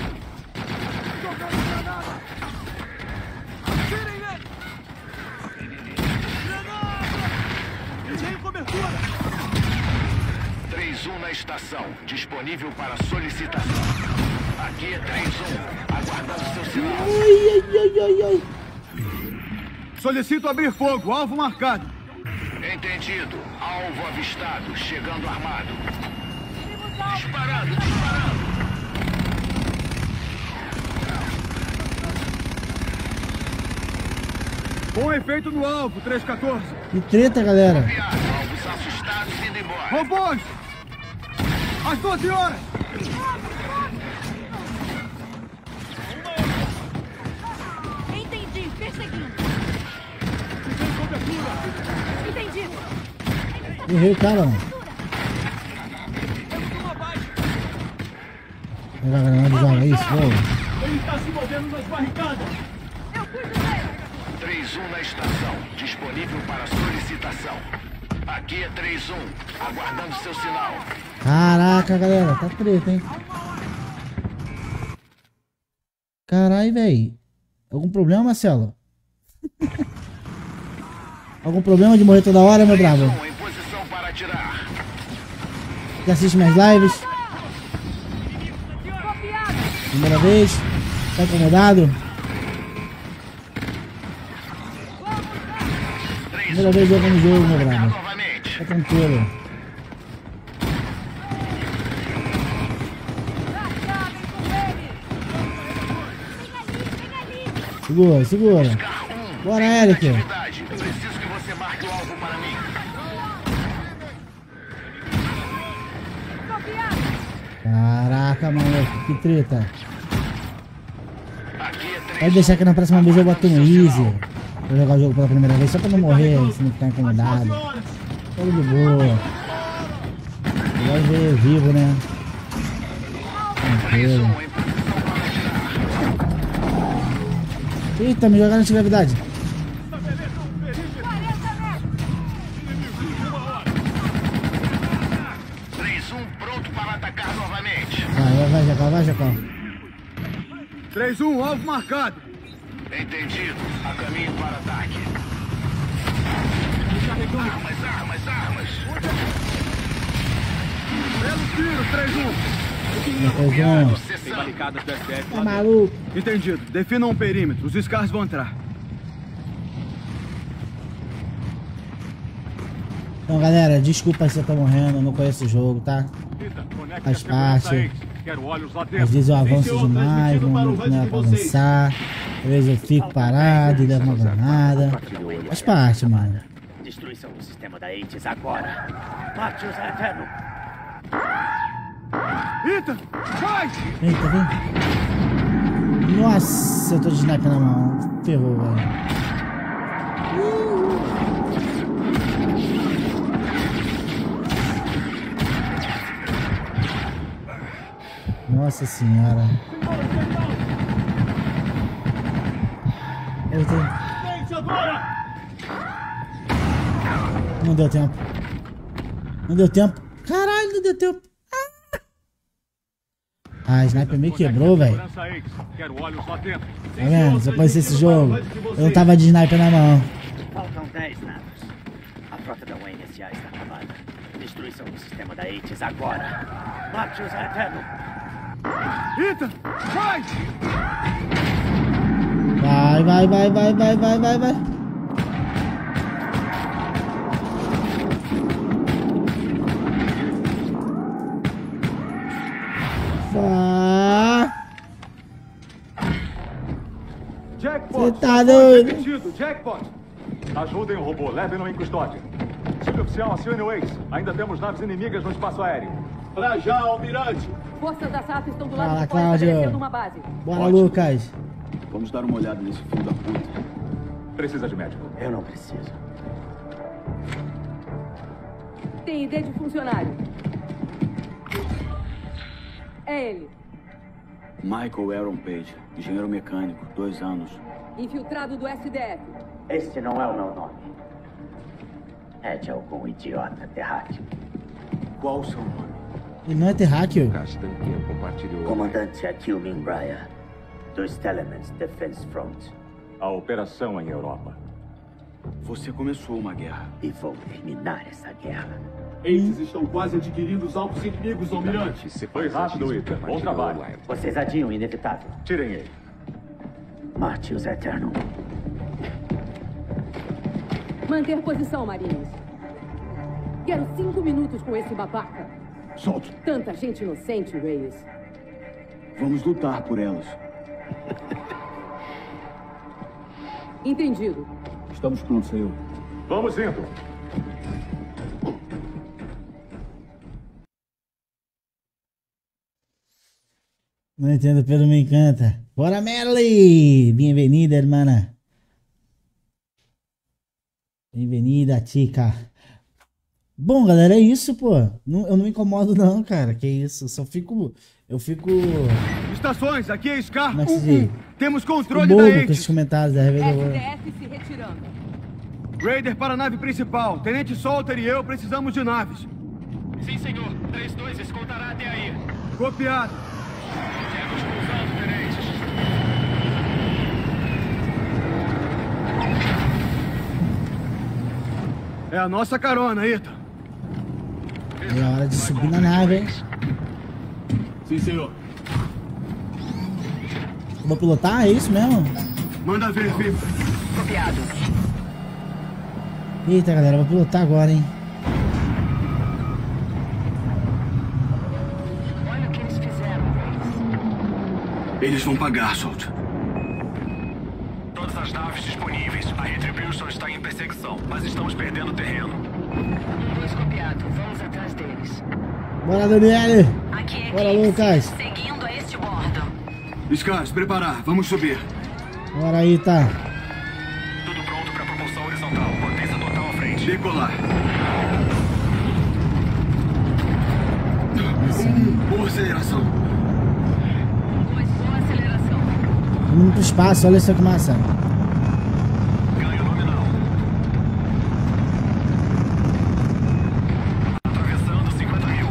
Tirem ele! Granada! Tenho cobertura! três um na estação, disponível para solicitação. Aqui é três um, aguardando seu sinal. Ai, ai, ai, ai, ai. Solicito abrir fogo, alvo marcado. Entendido. Alvo avistado, chegando armado. Disparando, disparando. Bom efeito no alvo, três quatorze. Que treta, galera. Alvos assustados indo embora. Robôs! Às doze horas! Entendi, perseguindo. Entendido. Errei o cara, mano. Pegar a granada e joga isso, pô. Ele está se movendo nas barricadas. Eu cuido dele. três um na estação, disponível para solicitação. Aqui é três um, aguardando seu sinal. Caraca, galera, tá treta, hein? Caralho, velho. Algum problema, Marcelo? Algum problema de morrer toda hora, meu bravo? Em posição para atirar. Já assiste minhas lives? Primeira vez? Tá incomodado? Primeira vez jogando jogo, meu bravo. Tá tranquilo. Segura, segura. Bora, Eric. Preciso que você marque o alvo para mim. Caraca, maluco, que treta. Pode deixar que na próxima vez eu boto no easy. Vou jogar o jogo pela primeira vez só pra não morrer, se não ficar incomodado. Tudo de boa. Vai ver vivo, né? Tranquilo. Eita, me jogaram antigravidade. três um pronto para atacar novamente. Vai, vai, vai, Jacal, vai, Jacal. três um, alvo marcado. Entendido. A caminho para ataque. Armas, armas, armas. Belo tiro, três um. Tem barricadas do S F. Tá maluco? Entendido. Definam um perímetro. Os Scars vão entrar. Então, galera, desculpa se eu tô morrendo, eu não conheço o jogo, tá? Faz parte. Às vezes eu avanço demais, não, não é pra avançar. Às vezes eu fico parado e levo uma granada. Faz parte, mano. Destruição do sistema da Eights agora. Mate os Eterno. Ethan, vai! Eita, vem. Nossa, eu tô de sniper na mão. Ferrou, velho. Nossa senhora. Eita. Não deu tempo. Não deu tempo. Caralho, não deu tempo. Ah, a sniper me quebrou, velho. Tá vendo? Se eu conhecer esse jogo, eu não tava de sniper na mão. Faltam dez naves. A frota da U N S A está acabada. Destruição do sistema da Eights agora. Mate os Eterno. Ethan, vai! Vai, vai, vai, vai, vai, vai, vai, vai. Vai. Jackpot! Você tá doido? Repetido, Jackpot! Ajudem o robô, levem-no em custódia. Suboficial, acione o Ace. Ainda temos naves inimigas no espaço aéreo. Pra já, almirante! Forças da S A F estão do Fala, lado de fora Cláudio. estabelecendo uma base. Bora, Ótimo. Lucas. Vamos dar uma olhada nesse filho da puta. Precisa de médico. Eu não preciso. Tem I D de funcionário. É ele. Michael Aaron Page, engenheiro mecânico, dois anos. Infiltrado do S D F. Este não é o meu nome. É de algum idiota terráqueo. Qual o seu nome? Ele não é terráqueo? Castanquinha compartilhou. Comandante Akil Minbraya, dos Telemans Defense Front. A operação em Europa. Você começou uma guerra. E vou terminar essa guerra. Eles estão quase adquirindo os alvos inimigos, almirante. Foi rápido, Ethan. Bom trabalho. Vocês adiam o inevitável. Tirem ele. Mate-os, Eterno. Manter posição, Marines. Quero cinco minutos com esse babaca. Solte. Tanta gente inocente, Reyes. Vamos lutar por elas. Entendido. Estamos prontos, senhor. Vamos indo. Não entendo, pero me encanta. Bora, Merly! Bem-vinda, hermana. Bem-vinda, chica. Bom, galera, é isso, pô. Não, eu não me incomodo não, cara. Que isso, eu só fico... Eu fico... Estações, aqui é Scar. Como é que se diz? Temos Fico controle da bobo com Aegis. esses comentários da Revenda. S D F se retirando. Raider para a nave principal. Tenente Salter e eu precisamos de naves. Sim, senhor. três dois escoltará até aí. Copiado. Temos cruzando, tenentes. É a nossa carona, Ethan. É hora de subir na nave, hein? Sim, senhor. Eu vou pilotar, é isso mesmo? Manda ver, filho. Copiado. Eita, galera, vou pilotar agora, hein? Olha o que eles fizeram. Eles vão pagar, Salter. Todas as naves disponíveis. A Retribution está em perseguição, mas estamos perdendo terreno. Um dois copiado. Vamos atrás deles. Bora, Daniele! Aqui é Bora, Casey, Lucas! seguindo a este bordo. Scar, se preparar. Vamos subir. Bora aí, tá? Tudo pronto para propulsão horizontal. Potência total à frente. Decolar. Assim. Boa aceleração. Dois, boa aceleração. Vamos indo pro espaço, olha só que massa. Ganho nominal. Atravessando cinquenta mil.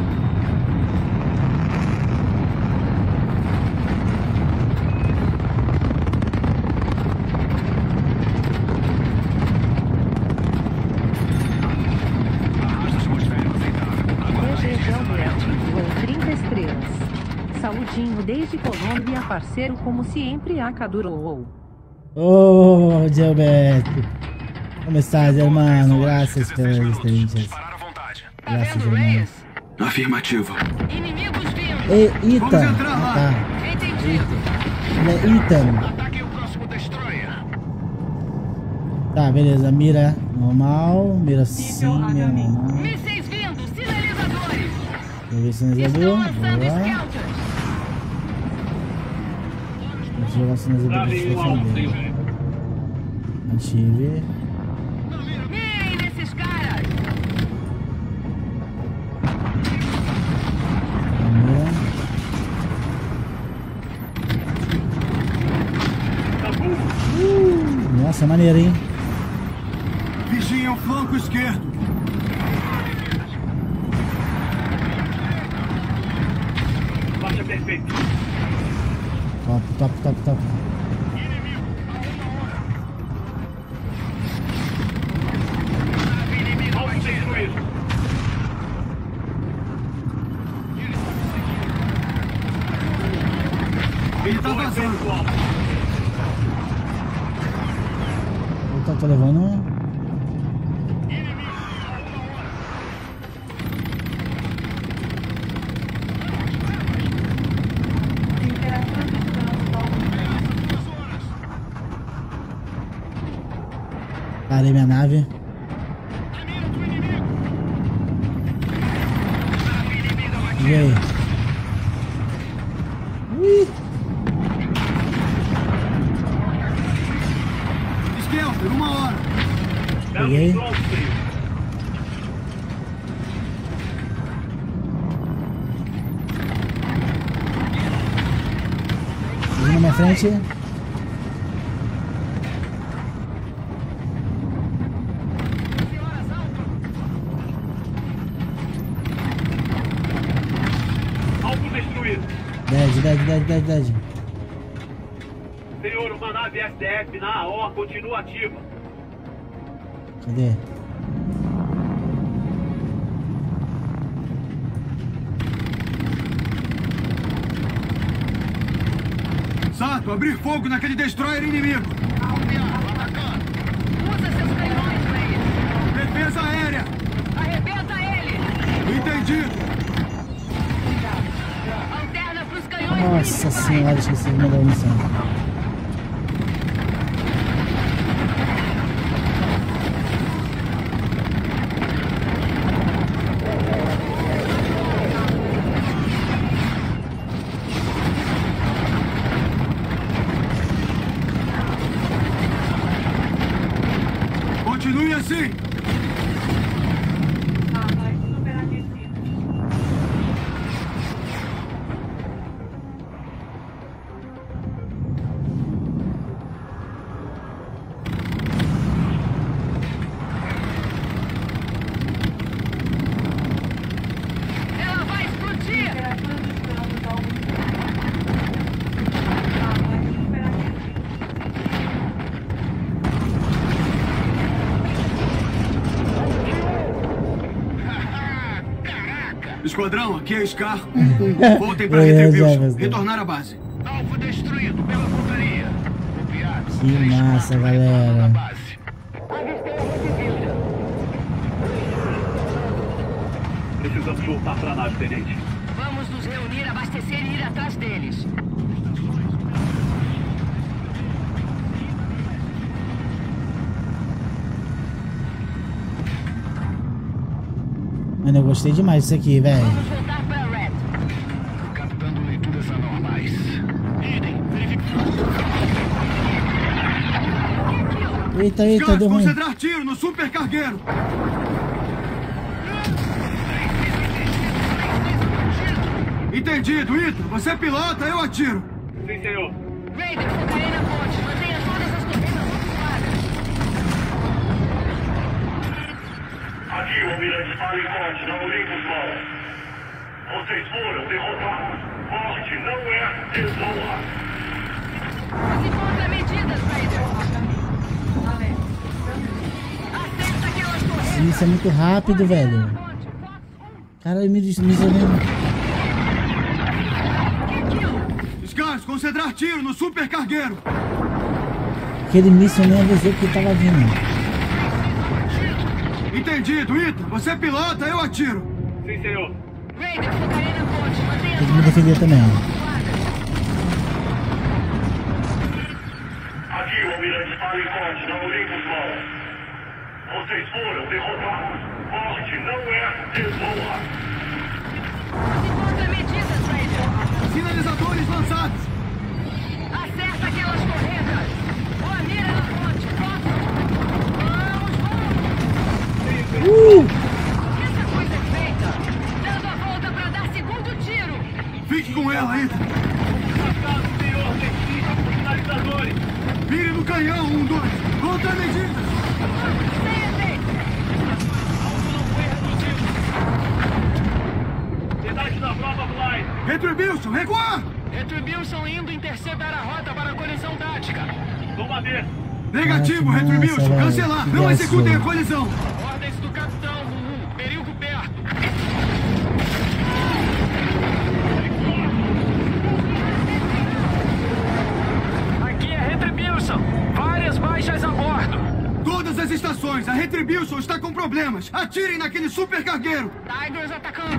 Arrasto atmosférico aceitável. Aguarda D G aí. Gilbert, voo trinta estrelas. Saludinho desde Colômbia, parceiro, como sempre, acadurou. Ô, Gilberto. Como estás, irmão? Graças pelas experiências. Graças, irmão. Afirmativo. Inimigos vindo. E Ethan. Vamos entrar lá. Ah, tá. Entendido. Ele é Ethan. Ataque o próximo destroyer. Tá, beleza. Mira normal. Mira sim, mira normal. Mísseis vindo. Sinalizadores. Deixa eu ver o sinalizador. Estão lançando Vamos lá. scouters. Deixa eu jogar o sinalizador pra gente defender. Ative. Mirem nesses caras. Mira. Uh, nossa, maneiro, hein? Vigiem o flanco esquerdo. Baixa perfeito. Top, top, top, top. Alvo destruído. tô levando. Parei minha nave. E aí? Ui! Esquerda, uma hora. Peguei. Peguei na minha frente. Dead, dead, dead, dead, dead. Senhor, uma nave S D F na A O continua ativa. Cadê? Sato, abrir fogo naquele destroyer inimigo. Usa seus canhões, Ray. Defesa aérea. Arrebenta ele. Entendido. Alterna pros canhões. Nossa senhora, esqueci de mandar a missão. Continue assim. Ela vai explodir. Esquadrão, aqui é Scar. Voltem para Retribution. Retornar à base. Alvo destruído pela pontaria. Copiado. Que massa, galera. Precisamos voltar para a nave, tenente. Vamos nos reunir, abastecer e ir atrás deles. Mano, eu gostei demais disso aqui, velho. Vamos voltar para Red. Captando leituras anormais. Idem, Eita, eita, Scar, deu ruim. concentrar tiro no supercargueiro. Entendido, Ita. Você pilota, eu atiro. Sim, senhor. Raider, focarei na ponte. Mantenha todas as corridas ocupadas. Aqui o almirante Faliconte da Olympus Mall. Vocês foram derrotados. Morte não é desonra. Se contramedidas, Raider. Acerta aquelas corridas. Isso é muito rápido, velho. Caralho, me deslizou. Scars, concentrar tiro no supercargueiro. Aquele míssil nem avisou que tava vindo. Entendido, Ita. Você pilota, eu atiro. Sim, senhor. Raider, focarei na ponte. Mantenha Tem que me defender também. Aqui o almirante Faliconte da Olympus Mall. Vocês foram derrotados. Morte não é desonra. Se contramedidas, Raider. Sinalizadores lançados. Acerta aquelas corretas. Boa mira na ponte. Vamos, vamos. Uh! Essa coisa é feita. Dando a volta para dar segundo tiro. Fique com ela, Ita. Captado, senhor. Tem com sinalizadores. Vire no canhão, um, dois. Contramedidas. Cidade da prova, Fly. Retribution, recuar. Retribution indo interceptar a rota para a colisão tática. Toma B. Negativo, Nossa, Retribution. velho. Cancelar. Que Não executem a vacilo. colisão. Ordens do capitão, um, perigo perto. Aqui é Retribution. Várias baixas a bordo. Todas as estações, a Retribution está com problemas. Atirem naquele supercargueiro. Tigers atacando.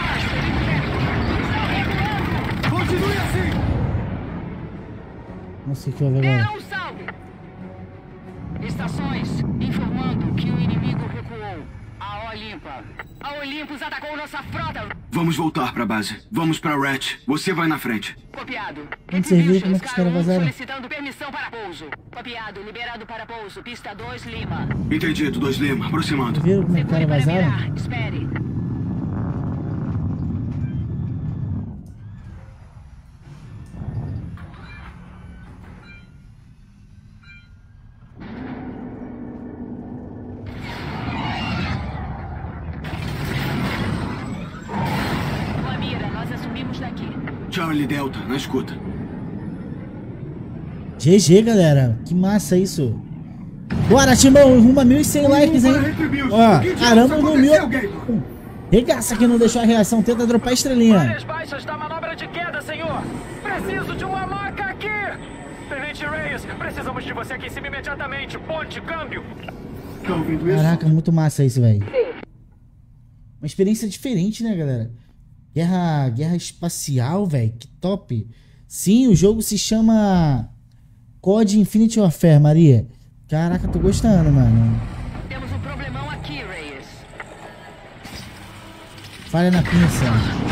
Continue assim. Não sei o que houve agora. Deram um salve. Estações informando que o inimigo recuou. A Olimpa. A Olympus atacou nossa frota. Vamos voltar pra base. Vamos pra Ratch. Você vai na frente. Copiado. Onde você viu como é que os caras vazaram? Solicitando permissão para pouso. Copiado. Liberado para pouso. Pista dois Lima. Entendido, dois Lima. Aproximando. Viram como é que os caras vazaram? Espere. Charlie Delta, na escuta. G G, galera. Que massa isso. Bora, Timão. Rumo a mil e cem likes, hein? Ó, caramba, no mil. Regaça que não deixou a reação. Tenta dropar a estrelinha. Áreas baixas da manobra de queda, senhor. Preciso de uma maca aqui. Tenente Reyes, precisamos de você aqui em cima imediatamente. Ponte, câmbio. Tá ouvindo isso? Caraca, muito massa isso, velho. Uma experiência diferente, né, galera? Guerra, guerra espacial, velho. Que top. Sim, o jogo se chama C O D Infinite Warfare, Maria. Caraca, tô gostando, mano. Temos um problemão aqui, Reyes. Falha na pinça.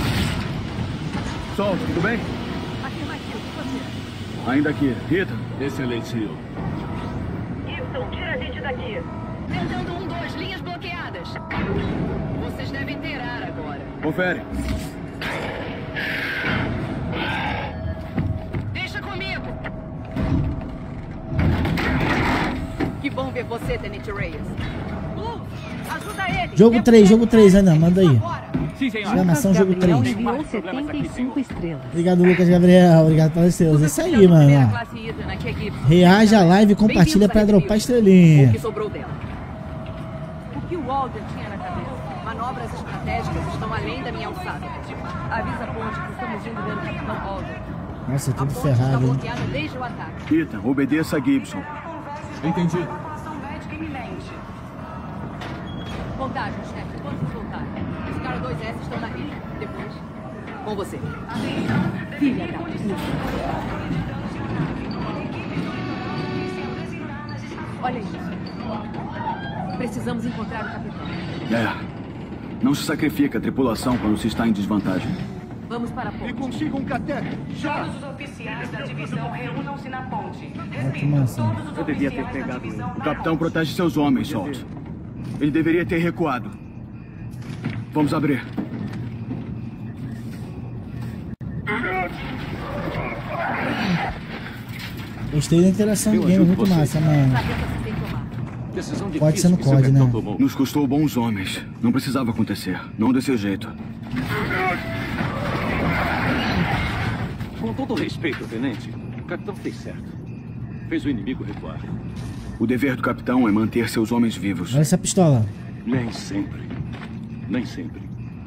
Sol, tudo bem? Aqui, Michael, você. Ainda aqui. Rita? Excelente, senhor. Gibson, tira a gente daqui. Tentando um, dois, linhas bloqueadas. Vocês devem ter ar agora. Confere. Deixa comigo. Que bom ver você, Tenente Reyes. Blue, ajuda ele. Jogo três, jogo três ainda, manda aí. Sim, senhor. Exclamação jogo três. Enviou setenta e cinco estrelas. Obrigado, Lucas Gabriel. Obrigado pelas estrelas. É isso aí, mano. Reage a live e compartilha pra dropar estrelinha. O que sobrou dela? O que o Walter tinha na cabeça? Manobras estratégicas estão além da minha alçada. Avisa a ponte que estamos indo ver o Capitão Walter. Nossa, tudo A ponte ferrado, está hein? bloqueada desde o ataque. Ethan, obedeça a Gibson. Entendi. Contagem, chefe. Quantos voltaram? Os caras dois S estão na ilha. Depois, com você. Filha da puta. Olha isso. Precisamos encontrar o capitão. É. Não se sacrifica a tripulação quando se está em desvantagem. Vamos para a ponte. E consiga um cateter. Já! Todos os oficiais da divisão reúnam-se na ponte. Ah, que massa. Todos os Eu devia ter oficiais da pegado ele. divisão O capitão protege seus homens, Salt. Ele deveria ter recuado. Vamos abrir. Gostei da interação do game, muito massa, mano. Pode ser no C O D, né? Nos custou bons homens. Não precisava acontecer. Não desse jeito. Com todo respeito, tenente, o capitão fez certo. Fez o inimigo recuar. O dever do capitão é manter seus homens vivos. Olha essa pistola. Nem sempre. Nem sempre.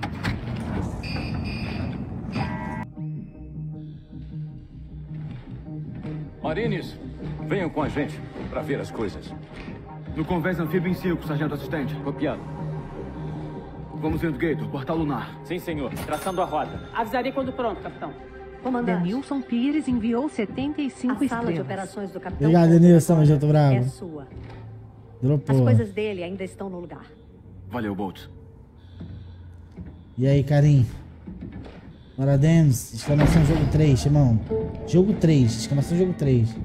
Marines, venham com a gente para ver as coisas. No convés anfíbio em cinco, sargento assistente. Copiado. Vamos indo, Gator. Portal lunar. Sim, senhor. Traçando a rota. Avisarei quando pronto, capitão. Denilson Pires enviou setenta e cinco A sala de estrelas. operações do capitão Obrigado, Denilson, mas eu tô bravo. é sua. Dropou. As coisas dele ainda estão no lugar. Valeu, Bolt. E aí, Karim? Bora, Dems. Exclamação jogo três, irmão. Jogo três. Exclamação jogo três.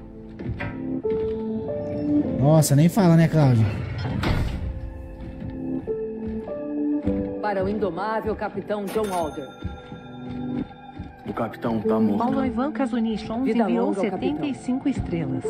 Nossa, nem fala, né, Cláudio? Para o indomável capitão John Alder. O capitão tá morto. Paulo Ivan Casunichon Vida enviou longa ao setenta e cinco estrelas.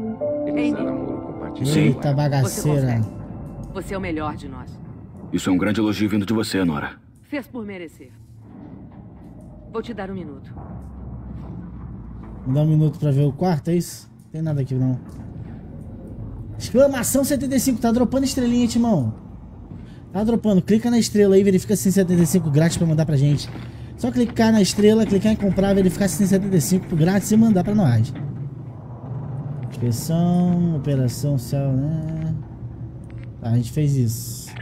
Eita, bagaceira. Você, você é o melhor de nós. Isso é um grande elogio vindo de você, Nora. Fez por merecer. Vou te dar um minuto. Vou dar um minuto pra ver o quarto, é isso? Não tem nada aqui, não. Exclamação setenta e cinco. Tá dropando estrelinha, Timão. Tá dropando. Clica na estrela aí, verifica se tem setenta e cinco grátis pra mandar pra gente. Só clicar na estrela, clicar em comprar, verificar se tem setenta e cinco grátis e mandar pra nós. Inspeção, operação céu, né? Tá, a gente fez isso.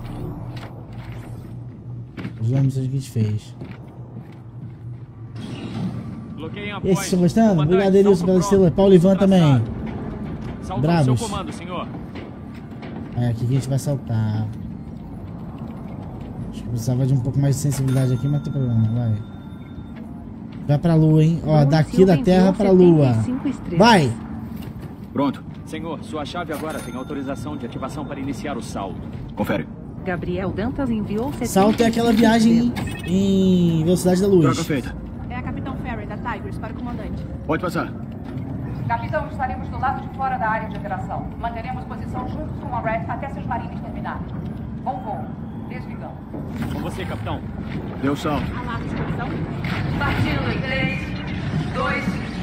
Os nomes que a gente fez. E aí, vocês estão gostando? Obrigado, Elilson, pela estrela. Paulo Ivan também. Bravos. É, aqui que a gente vai saltar. Acho que precisava de um pouco mais de sensibilidade aqui, mas não tem problema, vai. Vai pra lua, hein? Ó, daqui da Terra pra lua. Vai! Pronto. Senhor, sua chave agora tem autorização de ativação para iniciar o salto. Confere. Gabriel Dantas enviou... Salto é aquela viagem em velocidade da luz. Troca feita. É a Capitão Ferry, da Tigers, para o comandante. Pode passar. Capitão, estaremos do lado de fora da área de operação. Manteremos posição juntos com a Red até seus marines terminarem. Bom voo. Desligando. Com você, capitão. Deu salto. Alarme de posição. Partindo em três, dois,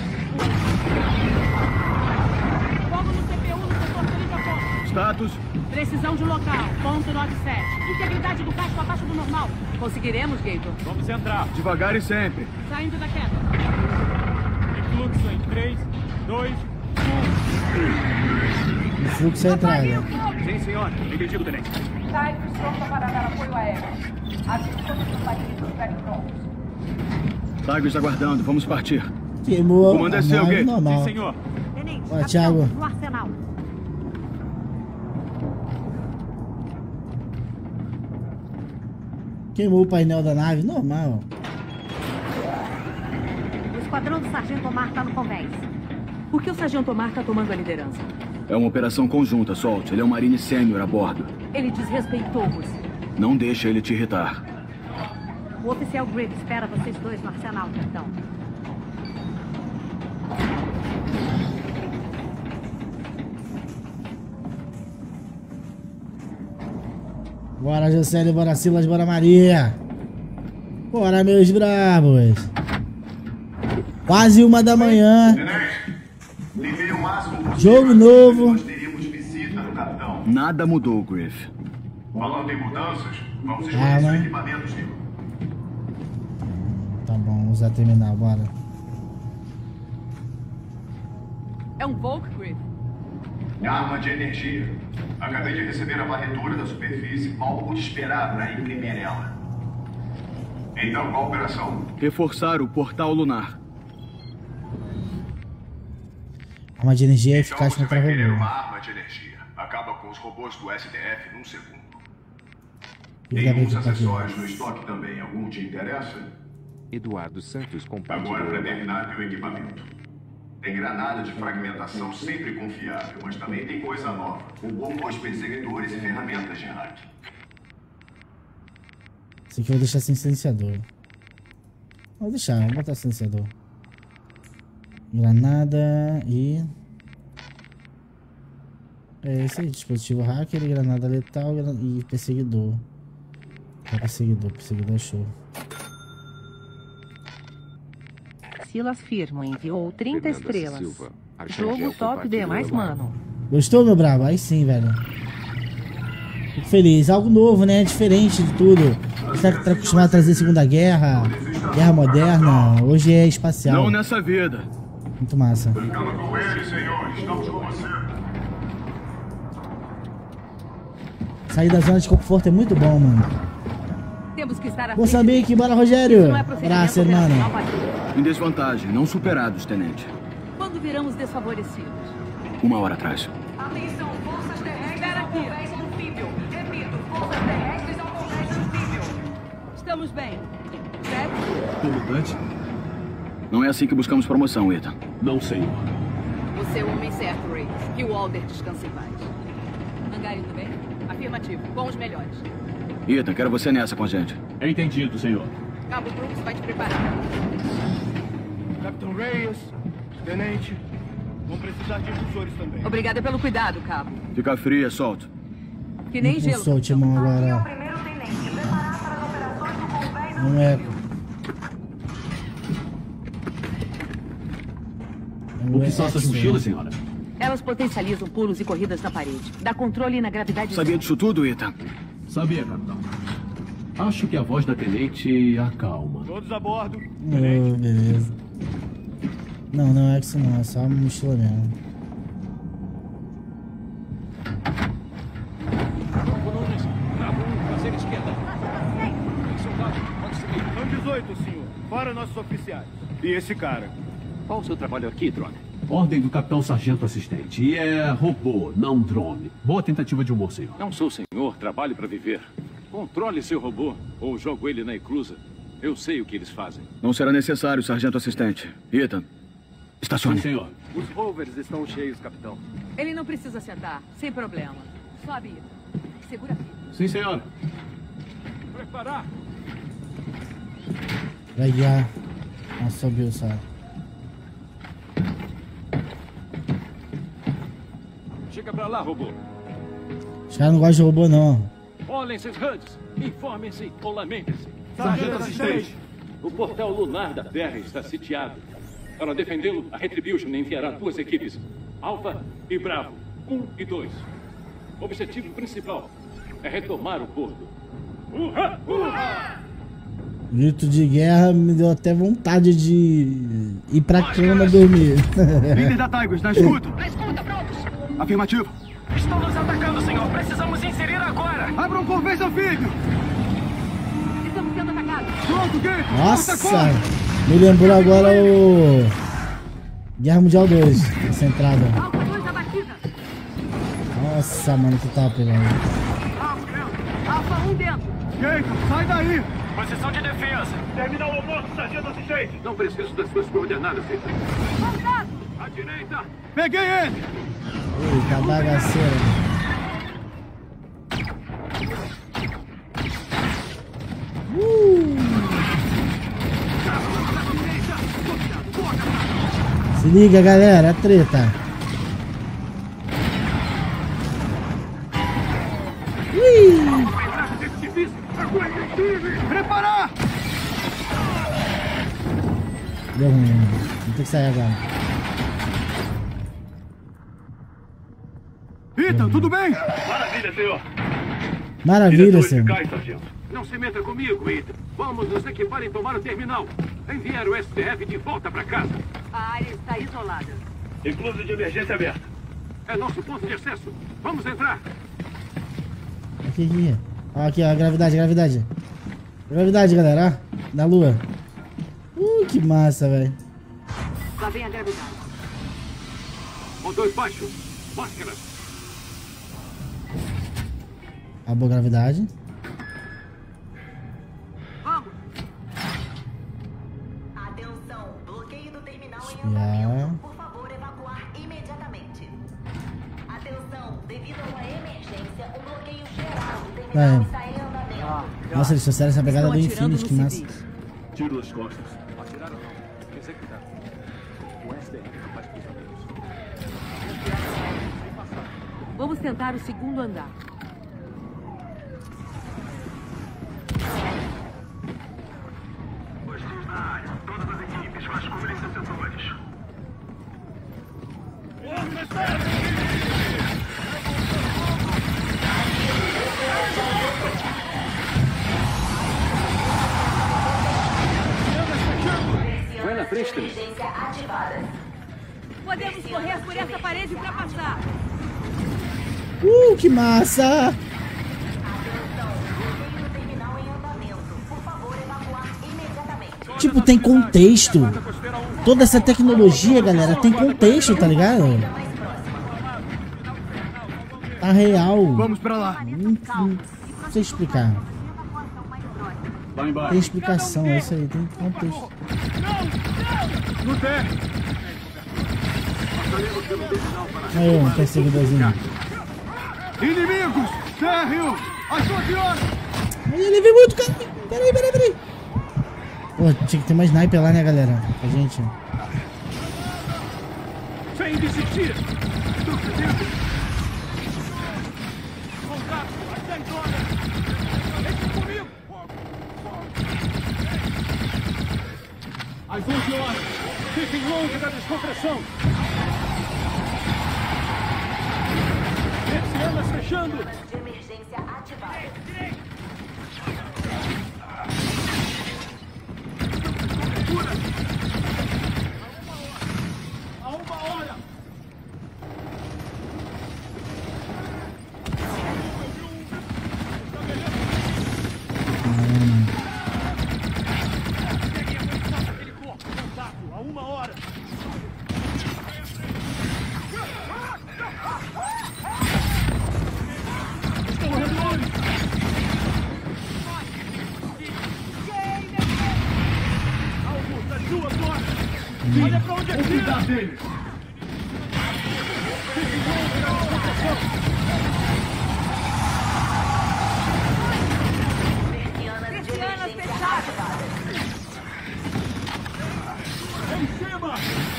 um. Fogo no C P U no setor trinta pontos. Status. Precisão de local. Ponto nove sete. Integridade do casco abaixo do normal. Conseguiremos, Gator? Vamos entrar. Devagar e sempre. Saindo da queda. Fluxo em três, dois, um. O fluxo é a entrada. Sim, senhor. Entendido, tenente. Tigers pronta para dar apoio aéreo. Avise todos os marines estiverem prontos. Tigers aguardando. Vamos partir. Queimou. O comando é seu, Gator. Normal. Sim, senhor. Tenente, Ó, Thiago. no arsenal. Queimou o painel da nave, normal. O esquadrão do Sargento Omar tá no convés. Por que o Sargento Omar tá tomando a liderança? É uma operação conjunta, Salt. Ele é um marine sênior a bordo. Ele desrespeitou você. Não deixa ele te irritar. O oficial Griff espera vocês dois no arsenal, capitão. Bora, Juscelio, bora, Silas, bora, Maria. Bora, meus bravos. Quase uma da manhã. Jogo novo. Nós teríamos visita no capitão. Nada mudou, Griff. Falando em mudanças, vamos Ah, escolher seu né? equipamento, Chico. Tá bom, usar terminal, bora. É um Volk, Griff? Arma de energia. Acabei de receber a varredura da superfície. Mal pude esperar para imprimir ela. Então, qual a operação? Reforçar o portal lunar. Arma de energia é eficaz Então você contra vai querer robô. uma arma de energia. Acaba com os robôs do S D F num segundo. Vou Tem abrir uns aqui pra acessórios ver. no estoque também. Algum te interessa? Eduardo Santos compartilhou. Agora, para terminar teu equipamento. Tem granada de fragmentação sempre confiável, mas também tem coisa nova. Robôs perseguidores e ferramentas de hack. Esse aqui eu vou deixar sem silenciador. Vou deixar, vou botar silenciador. Granada e... É esse aí, dispositivo hacker, granada letal e perseguidor. É perseguidor, perseguidor é show. Silas Firmo enviou trinta Fernanda estrelas. Silva, Jogo top demais, mano. Gostou, meu bravo? Aí sim, velho. Fico feliz. Algo novo, né? Diferente de tudo. Você tá acostumado a trazer Segunda Guerra, Guerra Moderna. Hoje é espacial. Não nessa vida. Muito massa. Calma com ele, senhor. Estamos com você. Sair da zona de conforto é muito bom, mano. Temos que estar à frente. Moçambique, bora, Rogério. Não é procedimento Abraço, irmão. operacional batido. Em desvantagem, não superados, tenente. Quando viramos desfavorecidos? Uma hora atrás. Atenção, forças terrestres ao convés anfíbio. Repito, forças terrestres ao convés anfíbio. Estamos bem. Certo? Comandante? Não é assim que buscamos promoção, Ethan. Não, senhor. Você é o homem certo, Ray. Que o Alder descanse em paz. Hangar indo bem? Afirmativo. Com os melhores. Ethan, quero você nessa com a gente. Entendido, senhor. Cabo Brooks vai te preparar. Capitão Reyes, tenente, vão precisar de impulsores também. Obrigada pelo cuidado, Cabo. Fica fria, solto. Que nem gelo. Solte a mão agora. Não é. O que são essas mochilas, senhora? Elas potencializam pulos e corridas na parede. Dá controle na gravidade. Sabia disso tudo, Ethan? Sabia, capitão. Acho que a voz da tenente acalma. Todos a bordo. Oh, beleza. Não, não é isso não. É só uma mochila mesmo. dezoito, senhor. Fora nossos oficiais. E esse cara? Qual o seu trabalho aqui, drone? Ordem do capitão sargento assistente. E é robô, não drone. Boa tentativa de humor, senhor. Não sou senhor, trabalho para viver. Controle seu robô, ou jogo ele na eclusa. Eu sei o que eles fazem. Não será necessário, sargento assistente. Ethan, estacione. Sim, senhor. Os rovers estão cheios, capitão. Ele não precisa sentar, sem problema. Sobe, Ethan. Segura a fita. Sim, senhora. Preparar! Vai já. Ah, subiu, sabe? Chega pra lá, robô. Os caras não gostam de robô, não. Olhem seus H U Ds. Informem-se ou lamentem-se. Sargento assistente. O portal lunar da Terra está sitiado. Para defendê-lo, a Retribution enviará duas equipes. Alpha e Bravo. Um e dois. O objetivo principal é retomar o porto. Uhá! Uhá! Grito de guerra me deu até vontade de ir pra cama dormir. Líder da Tigers, na escuta. Na escuta, prontos. Afirmativo. Estão nos atacando, senhor. Precisamos inserir agora. Abram convés anfíbio. Estamos sendo atacados. Pronto, Gate. Nossa, me lembrou agora o Guerra Mundial dois, essa entrada. Alfa dois abatida. Nossa, mano, que top, velho. Alfa um dentro. Gate, sai daí. Posição de defesa. Terminal oposto, sargento assistente. Não preciso das suas coordenadas, Ethan. Combinado. À direita. Peguei ele. Eita, bagaceira. Uh. Se liga, galera, a treta. Ui. Preparar! Deu ruim, vou ter que sair agora. Ethan, tudo bem? Maravilha, senhor. Maravilha, senhor. Não se meta comigo, Ethan. Vamos nos equipar e tomar o terminal. Enviar o S T F de volta para casa. A área está isolada. Eclusa de emergência aberta. É nosso ponto de acesso. Vamos entrar. Aqui, aqui. Ó, aqui, ó, a gravidade, a gravidade. Gravidade, galera, ó. Da lua. Uh, que massa, velho. Lá vem a gravidade. Motores baixo. Máscaras. A boa gravidade. Vamos. Atenção, bloqueio do terminal em Yeah. andamento. Por favor, evacuar imediatamente. Atenção, devido a uma emergência, um bloqueio geral do terminal É. está em andamento. Nossa, eles trouxeram essa pegada do Estão atirando Infinity, no que massa. civis. Tiro das costas. Atiraram não. Executar. O S T F não faz cruzamentos. Vamos tentar o segundo andar. Estamos na área. Todas as equipes vasculhem seus setores. Vai na frente, Três. Emergência ativada. Podemos correr por essa parede para passar. Uh, que massa! Atenção, bloqueio do terminal em andamento. Por favor, evacuar imediatamente. Tipo, tem contexto. Toda essa tecnologia, galera, tem contexto, tá ligado? Tá real. Vamos pra lá. Não, não sei explicar. Lá embaixo. Tem explicação, é isso aí, tem contexto. No pé. Aí, um perseguidorzinho. Inimigos! Térreo! À sua senhora! Ele veio muito, cara. Peraí, peraí, peraí. Pô, tinha que ter mais sniper lá, né, galera? A gente. Sem desistir. Contato, até agora. Vem comigo. Às onze horas. Fiquem longe da descompressão. Persianas fechando. De emergência ativada. A uma hora. Olha pra onde é cuidar deles. Persianas fechadas. Em cima!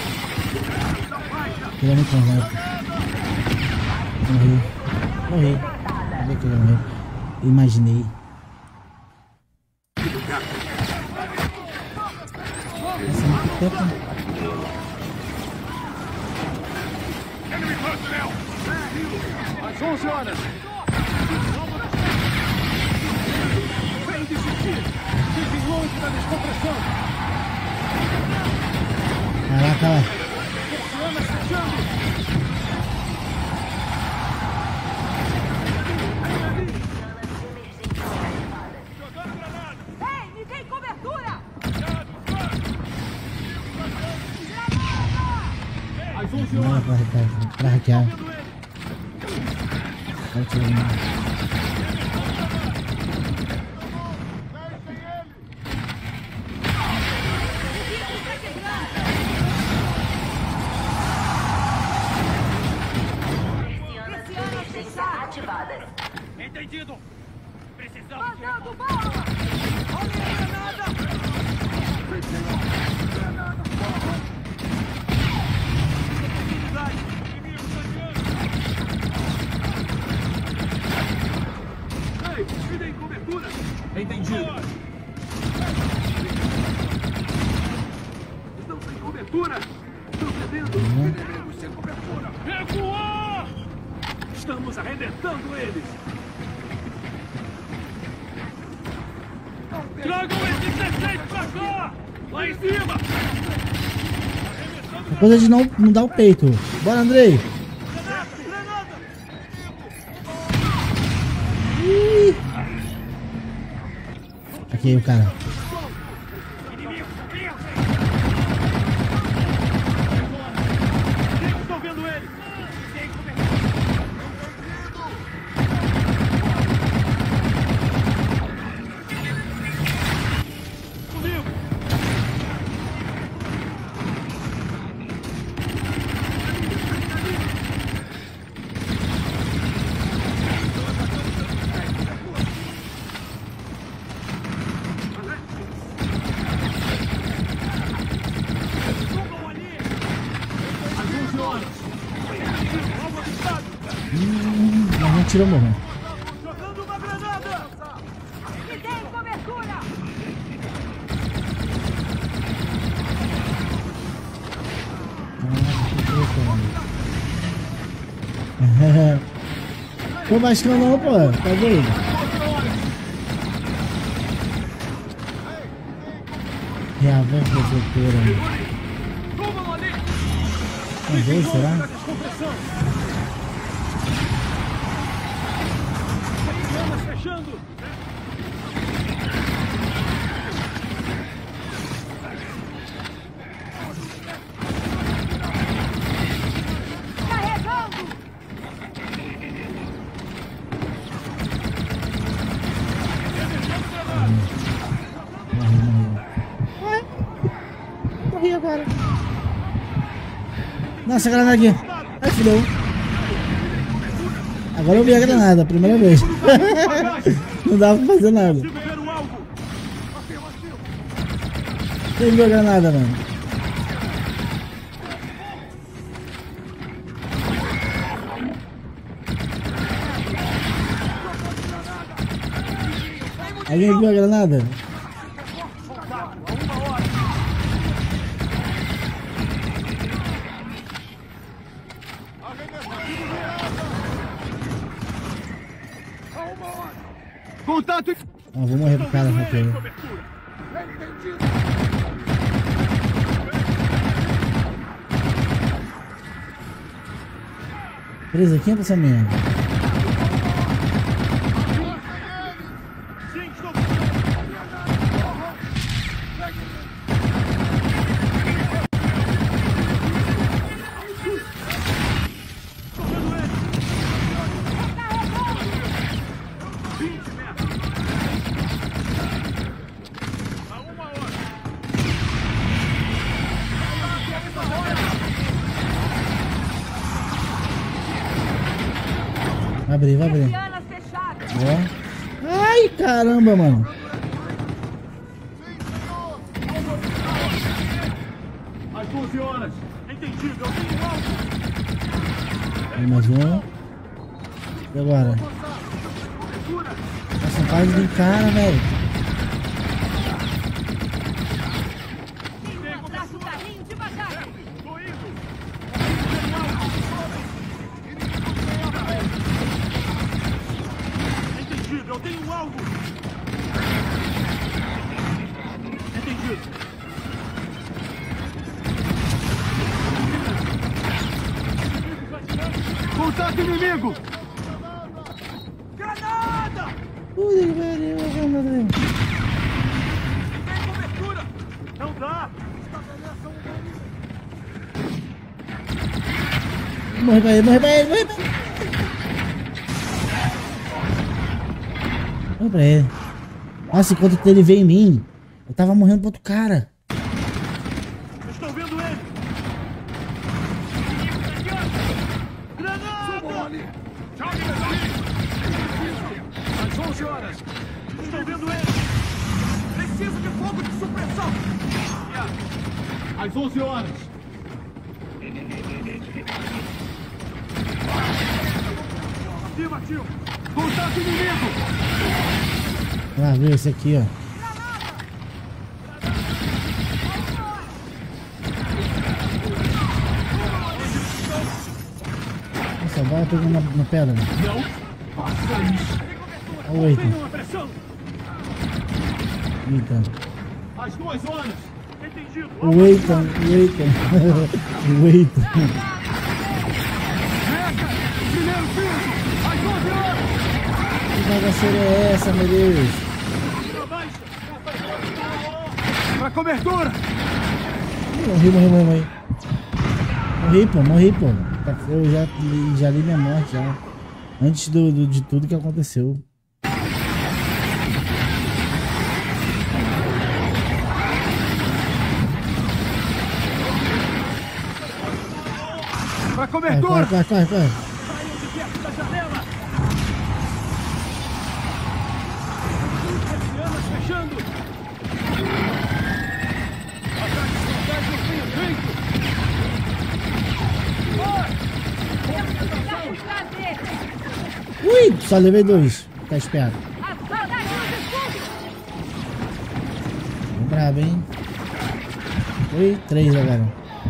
Ele muito mais. Morri. Morri. Cadê que ele morreu? Imaginei. Essa é muito tempo. Às onze horas. Vem desistir. Fiquem longe da descompressão. Caraca, lá. Persianas fechando. Ei, me dê cobertura! Às onze Não, horas. pra, pra, pra hackear. Vai tirar um. Ativadas. Entendido. Precisamos de... Mandando bala! Olha a granada! Ei, me deem cobertura. Entendido. Estão sem cobertura. Estão cedendo. Devemos sem cobertura. Recuar! Estamos arrebentando eles. Tragam esse dezesseis pra cá! Lá em cima! É coisa de não, não dar o peito. Bora, Andrei. Ih. Aqui o cara. Estou vendo ele! Hum, mas não tirou morrendo. Jogando uma granada! Me dê cobertura! Pô, Vascão não, pô. Tá doido? Reaver protetora. São dois, será? Fechando! Carregando! Morri, morri. Ué? Morri agora. Nossa, a granada aqui. Ai, fudeu. Agora eu vi a granada, primeira vez. Não dava pra fazer nada. Quem viu a granada, mano? Alguém viu a granada? Contato! Ah, vou morrer pro cara, rapaz. Presa aqui, essa merda. abrir, vai abrir. Ó. Ai, caramba, mano. Às doze horas. Entendido, eu tenho algo. Tem mais um. E agora? Nossa, para de brincar, velho. Entendido, eu tenho algo. Entendido. Contato inimigo! Granada! Puta que pariu, meu Deus. Tem cobertura! Não dá! Morre pra ele, morre pra ele, morre pra ele. Morre pra ele. Nossa, enquanto ele veio em mim, eu tava morrendo pro outro cara. Estou vendo ele! Às onze horas. Estou vendo ele. Preciso de fogo de supressão. Às onze horas. Afirmativo. Contato inimigo. Ah, viu esse aqui, ó. Nossa, a bala pegou na, na pedra. Não faça isso. Olha o Eita. Eita. Às duas horas. Entendido. O Eita, o Eita. O Eita. Primeiro piso. Às doze horas. Que bagaceira é essa, meu Deus? Pra cobertura! Morri, morri, morri, morri. Morri, pô, morri, pô. Eu já, já li minha morte, já. Antes do, do, de tudo que aconteceu. Pra cobertura! Corre, corre, corre, corre. Fechando. Ui, só levei dois. Fica esperto. Tô brabo, hein? Foi três agora.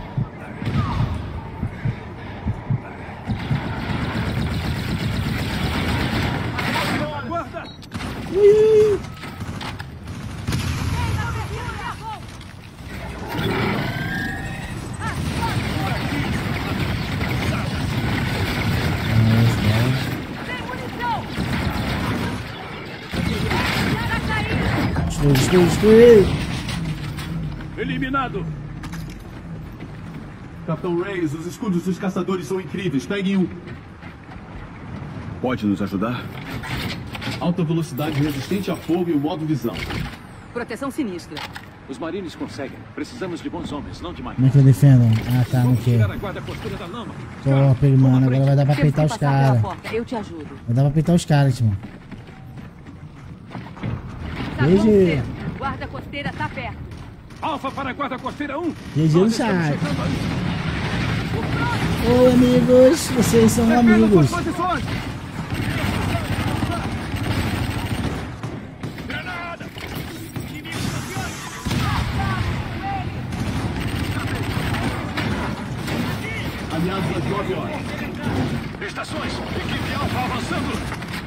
Ui, ui, ui. Destrui, destrui. Eliminado. Capitão Reyes, os escudos dos caçadores são incríveis. Peguem um. Pode nos ajudar? Alta velocidade resistente a fogo e o modo visão. Proteção sinistra. Os marines conseguem. Precisamos de bons homens, não de Como é máquinas. que eu defendo? Ah, tá, no quê? Tirar a guarda costeira da lama. Top, mano. Agora vai dar pra peitar os caras. Eu te ajudo. Vai dar pra peitar os caras, tio. Tá G bom, G. Fê. Guarda costeira tá perto. Alfa para a guarda costeira um. G G no chat. Oi, amigos. Vocês são amigos. Aliados às nove horas. Estações, equipe Alfa avançando.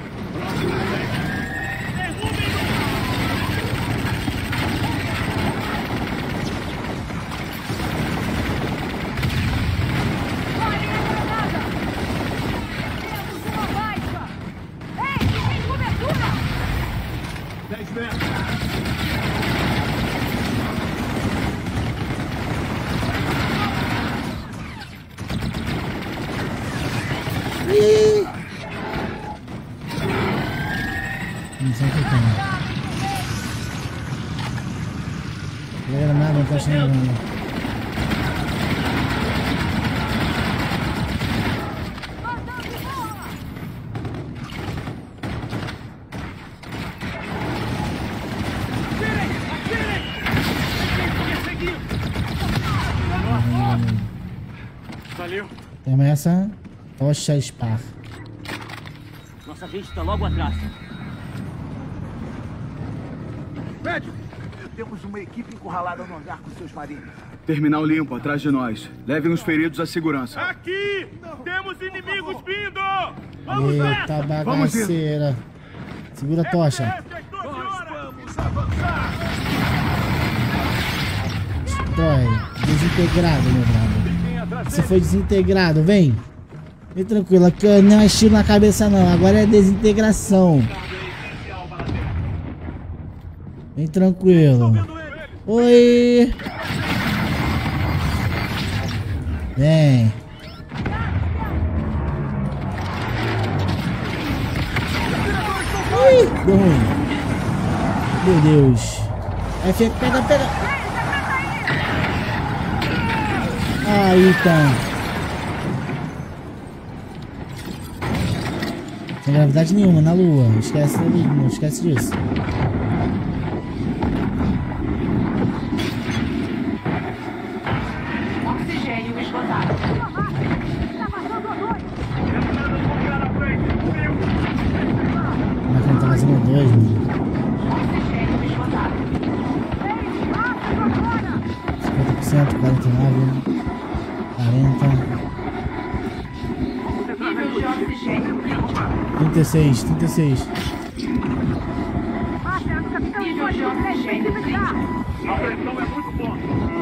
dez metros. Não sei o que tem. Não era nada, não tá achando nada. Valeu. Temos essa tocha Spar. Nossa gente está logo atrás. Médico, temos uma equipe encurralada no hangar com seus marinhos. Terminal limpo, atrás de nós. Levem os feridos à segurança. Aqui! Temos inimigos vindo! Vamos Eita bagaceira. Segura a tocha. Vamos avançar! Destrói. Desintegrado, meu bravo. Se foi desintegrado, vem. Vem tranquilo, aqui não é tiro na cabeça não. Agora é desintegração. Vem tranquilo. Oi. Vem. Ui, deu ruim. Meu Deus. F, pega, pega. Aí, então. Sem gravidade nenhuma na lua. Esquece, não esquece disso. Oxigênio esgotado. Como é que ele tá fazendo dois, mano? Oxigênio esgotado. cinquenta por cento, quarenta e nove, quarenta. Nível de oxigênio crítico. trinta e seis, trinta e seis. Nível de oxigênio crítico. A pressão é muito boa.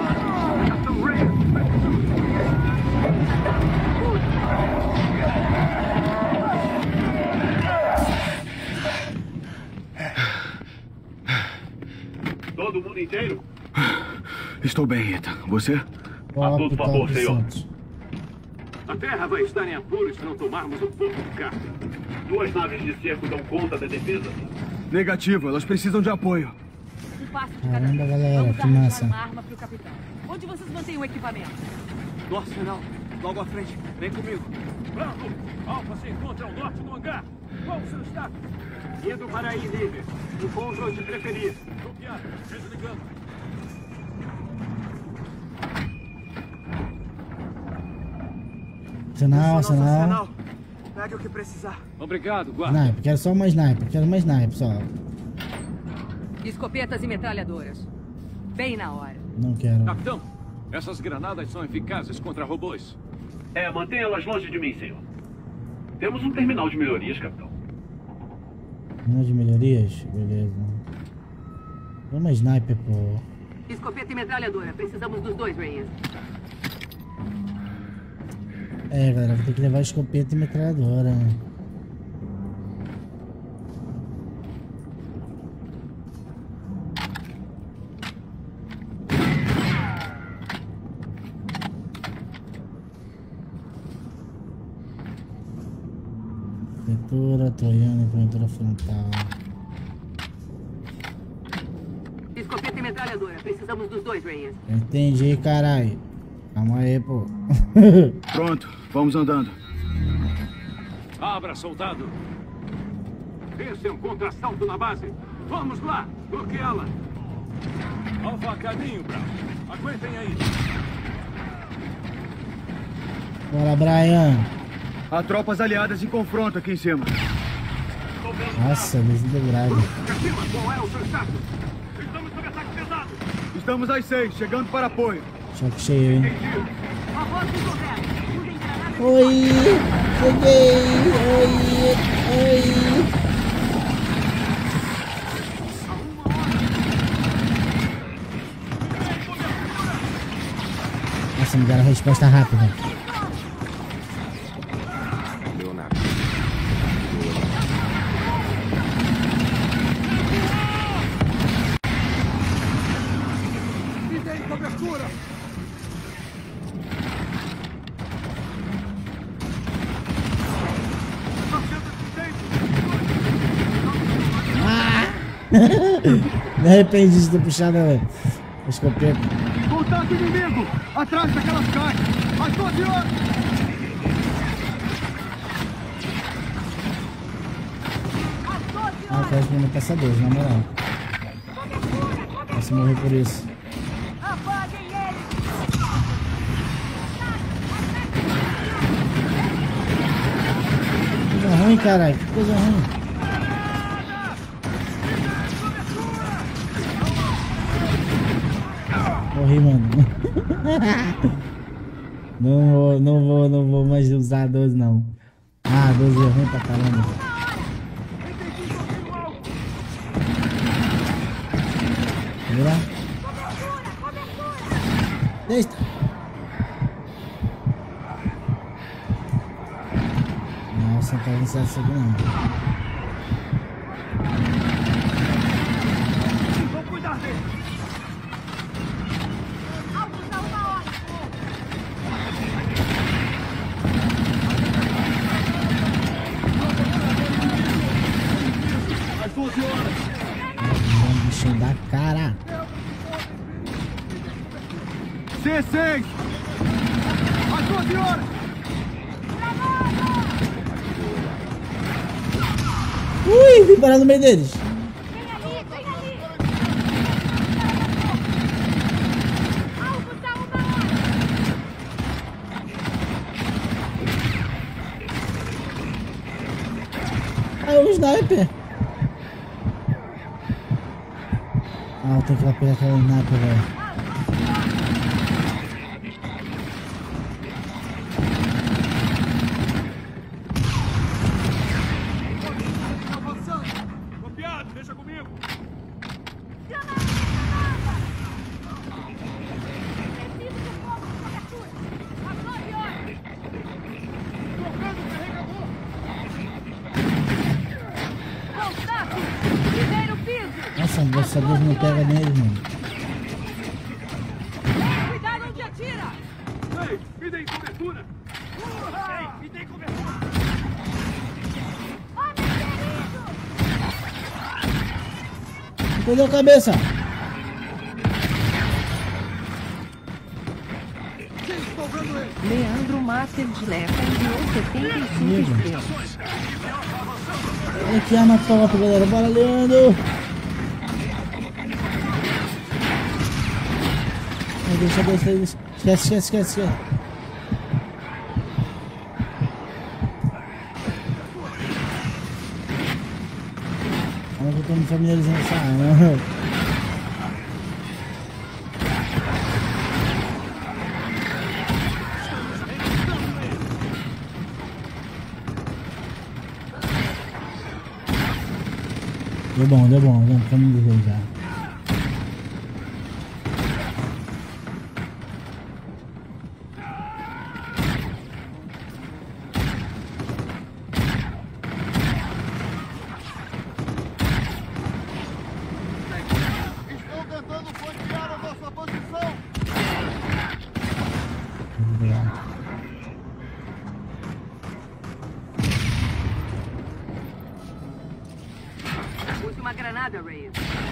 Todo mundo inteiro? Estou bem, Ethan. Você? A todo favor, senhor. A Terra vai estar em apuros se não tomarmos um pouco de carga. Duas naves de cerco dão conta da defesa? Negativo, elas precisam de apoio. Um passo de cada Caramba, vez. galera, Vamos que arranjar massa. uma arma pro capitão. Onde vocês mantêm o equipamento? No arsenal, logo à frente. Vem comigo. Bravo! Alfa se encontra ao norte do hangar. Qual o seu status? Indo para aí, líder. Encontro onde preferir. Copiado. Desligando. Sinal, sinal. Pegue o que precisar. Obrigado, guarda. Sniper, quero só uma sniper, quero uma sniper só. Escopetas e metralhadoras. Bem na hora. Não quero. Capitão, essas granadas são eficazes contra robôs. É, mantenha-las longe de mim, senhor. Temos um terminal de melhorias, capitão. Uma de melhorias? Beleza. Uma sniper, pô. Escopeta e metralhadora. Precisamos dos dois, Reyes. É, galera, vou ter que levar escopeta e metralhadora. Protetora, troiana e protetora frontal. Escopeta e metralhadora. Precisamos dos dois, Reyes. Entendi, caralho. Calma aí, pô. Pronto, vamos andando. Abra, soldado. Esse é um contra-assalto na base. Vamos lá, bloqueá-la. Alfa a caminho, Bravo. Aguentem aí. Bora, Brian. Há tropas aliadas em confronto aqui em cima. Nossa, desintegrado. Acima, qual é o seu status? Estamos sob ataque pesado. Estamos às seis, chegando para apoio. Choque cheio, hein? Oi! Cheguei! Oi! Oi! Nossa, me deram a resposta rápida. Leonardo. Me dê cobertura. Me arrependi de ter puxado a escopeta. Contato inimigo! Atrás daquelas caixas! Às doze horas! Ah, eu quero experimentar caçadores, na moral. Posso morrer por isso. ruim, caralho. Que coisa ruim. Morri, mano. Não vou, não vou, não vou mais usar doze, não. Ah, doze é ruim pra caramba. Vira. Deixa. Nossa, não tá vencendo essa aqui não. Vamos cuidar dele. Às doze horas. Um bichinho da cara. C seis! Às doze horas! Ui, vim parar no meio deles. Vem ali, vem ali. Alvo, tá uma hora. Ah, o sniper. Ah, eu tenho que ir lá pegar aquela sniper, velho. Nossa, graças a Deus não pega nele, mano. Cuidado onde atira! Ei, me dê cobertura! Ei, me dê cobertura! Perdeu a cabeça! Leandro Master de Lefa enviou setenta e cinco estrelas. Olha que arma top, galera. Bora, Leandro! Ai, deixa, deixa, deixa. Esquece, esquece, esquece, esquece. Olha que eu tô me familiarizando com essa arma. Deu bom, deu bom, deu bom, caminho do rei já. Estão tentando flanquear a nossa posição. Use uma granada, Reyes.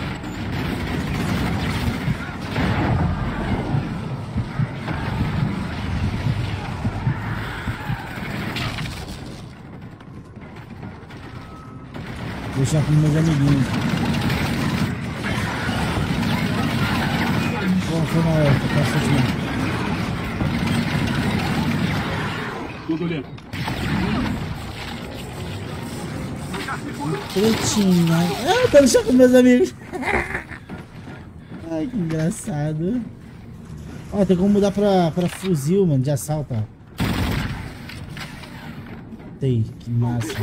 Deixar com meus amiguinhos. Bom, foi uma hora, posso continuar. Tudo limpo. Pretinha. Ah, tô no chão com meus amigos. Ai, que engraçado. Ó, tem como mudar pra, pra fuzil, mano, de assalto, ó. Tem, que massa.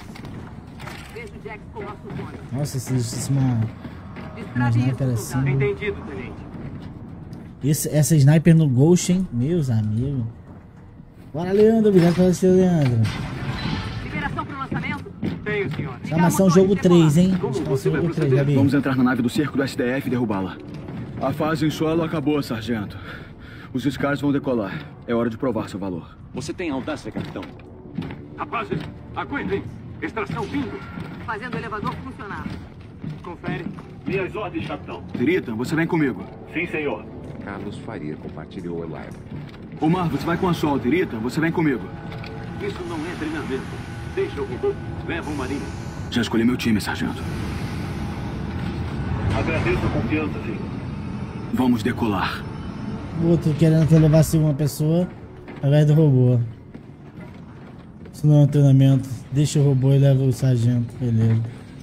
Nossa, esse, esse é uma, uma sniper assim. Entendido, tenente. Esse, essa sniper no Ghost, hein? Meus amigos. Bora, Leandro. Obrigado pelo seu, Leandro. Liberação pro lançamento? Tenho, senhor. Exclamação jogo três, hein? Exclamação jogo três, Gabi. Vamos entrar na nave do cerco do S D F e derrubá-la. A fase em solo acabou, sargento. Os Scars vão decolar. É hora de provar seu valor. Você tem audácia, capitão. Rapazes, aguentem. Extração vindo. Fazendo o elevador funcionar. Confere. Minhas ordens, capitão. Tirita, você vem comigo. Sim, senhor. Carlos Faria compartilhou o live. Omar, você vai com a Sol. Tirita, você vem comigo. Isso não é treinamento. Deixa o robô. Leva o marinho. Já escolhi meu time, sargento. Agradeço a confiança, senhor. Vamos decolar. O outro querendo que eu levasse uma pessoa ao invés do robô. Isso não é um treinamento. Deixa o robô e leva o sargento, beleza.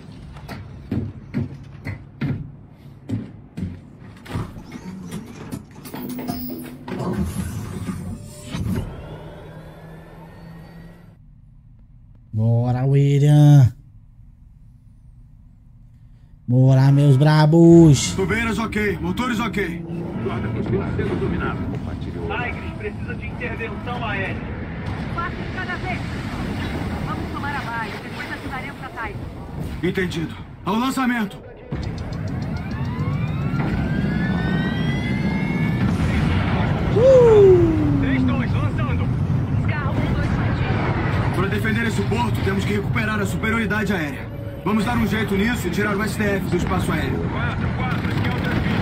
Bora, William. Bora, meus brabos. Tubeiras ok, motores ok. Guarda costeira sendo dominada. Tigres precisa de intervenção aérea. Quatro de cada vez. Vamos tomar a base, depois ajudaremos a Tigres. Entendido. Ao lançamento. Uh! três dois, lançando. Descarro um dois partidos. Para defender esse porto, temos que recuperar a superioridade aérea. Vamos dar um jeito nisso e tirar o S D F do espaço aéreo. Quatro, quatro, aqui é o desvio.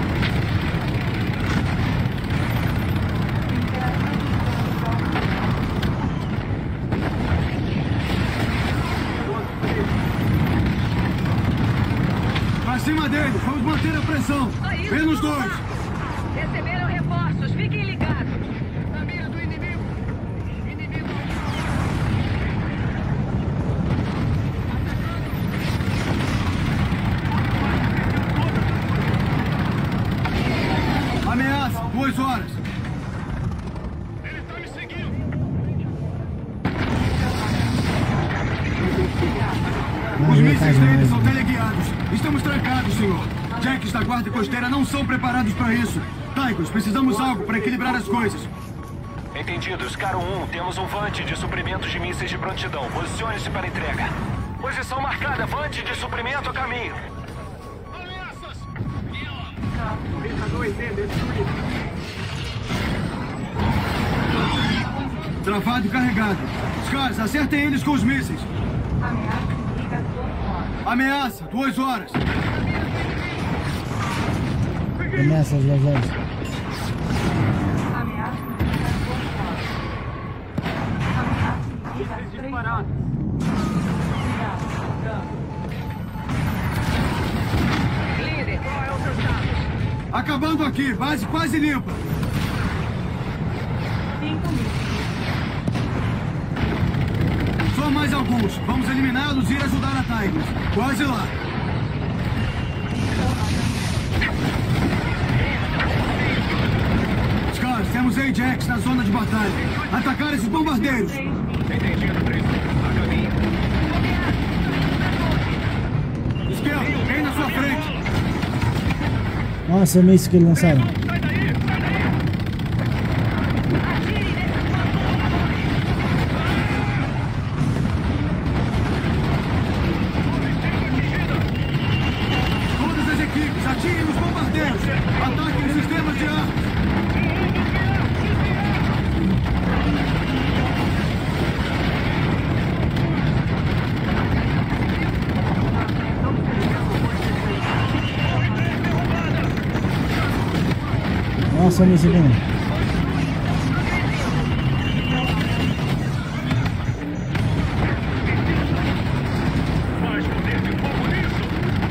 Pra cima deles, vamos manter a pressão. Menos dois. Receberam reforços, fiquem ligados. Na mira do inimigo. Inimigo. Ameaça, duas horas. Ele tá me seguindo. Os mísseis deles são teleguiados. Estamos trancados, senhor. Jacks da guarda costeira não são preparados para isso. Tigers, precisamos de algo para equilibrar as coisas. Entendido. Scaro um, temos um Vante de suprimentos de mísseis de prontidão. Posicione-se para entrega. Posição marcada. Vante de suprimento a caminho. Ameaças! Torretador E T destruído. Travado e carregado. Os caras, acertem eles com os mísseis. Ameaça, duas horas. Começa as duas horas. Líder, qual é o seu status? Acabando aqui, base quase limpa. Só mais alguns. Vamos eliminá-los e ir ajudar a Tigers. Quase lá. Scars, temos Ajax na zona de batalha. Atacar esses bombardeiros. Entendido, três. A caminho. Esquerda, vem na sua frente. Nossa, é isso que eles lançaram. Todas as equipes, atirem nos bombardeiros. Ataquem os sistemas de ar. Nossa, me seguindo. Mais poder de fogo nisso.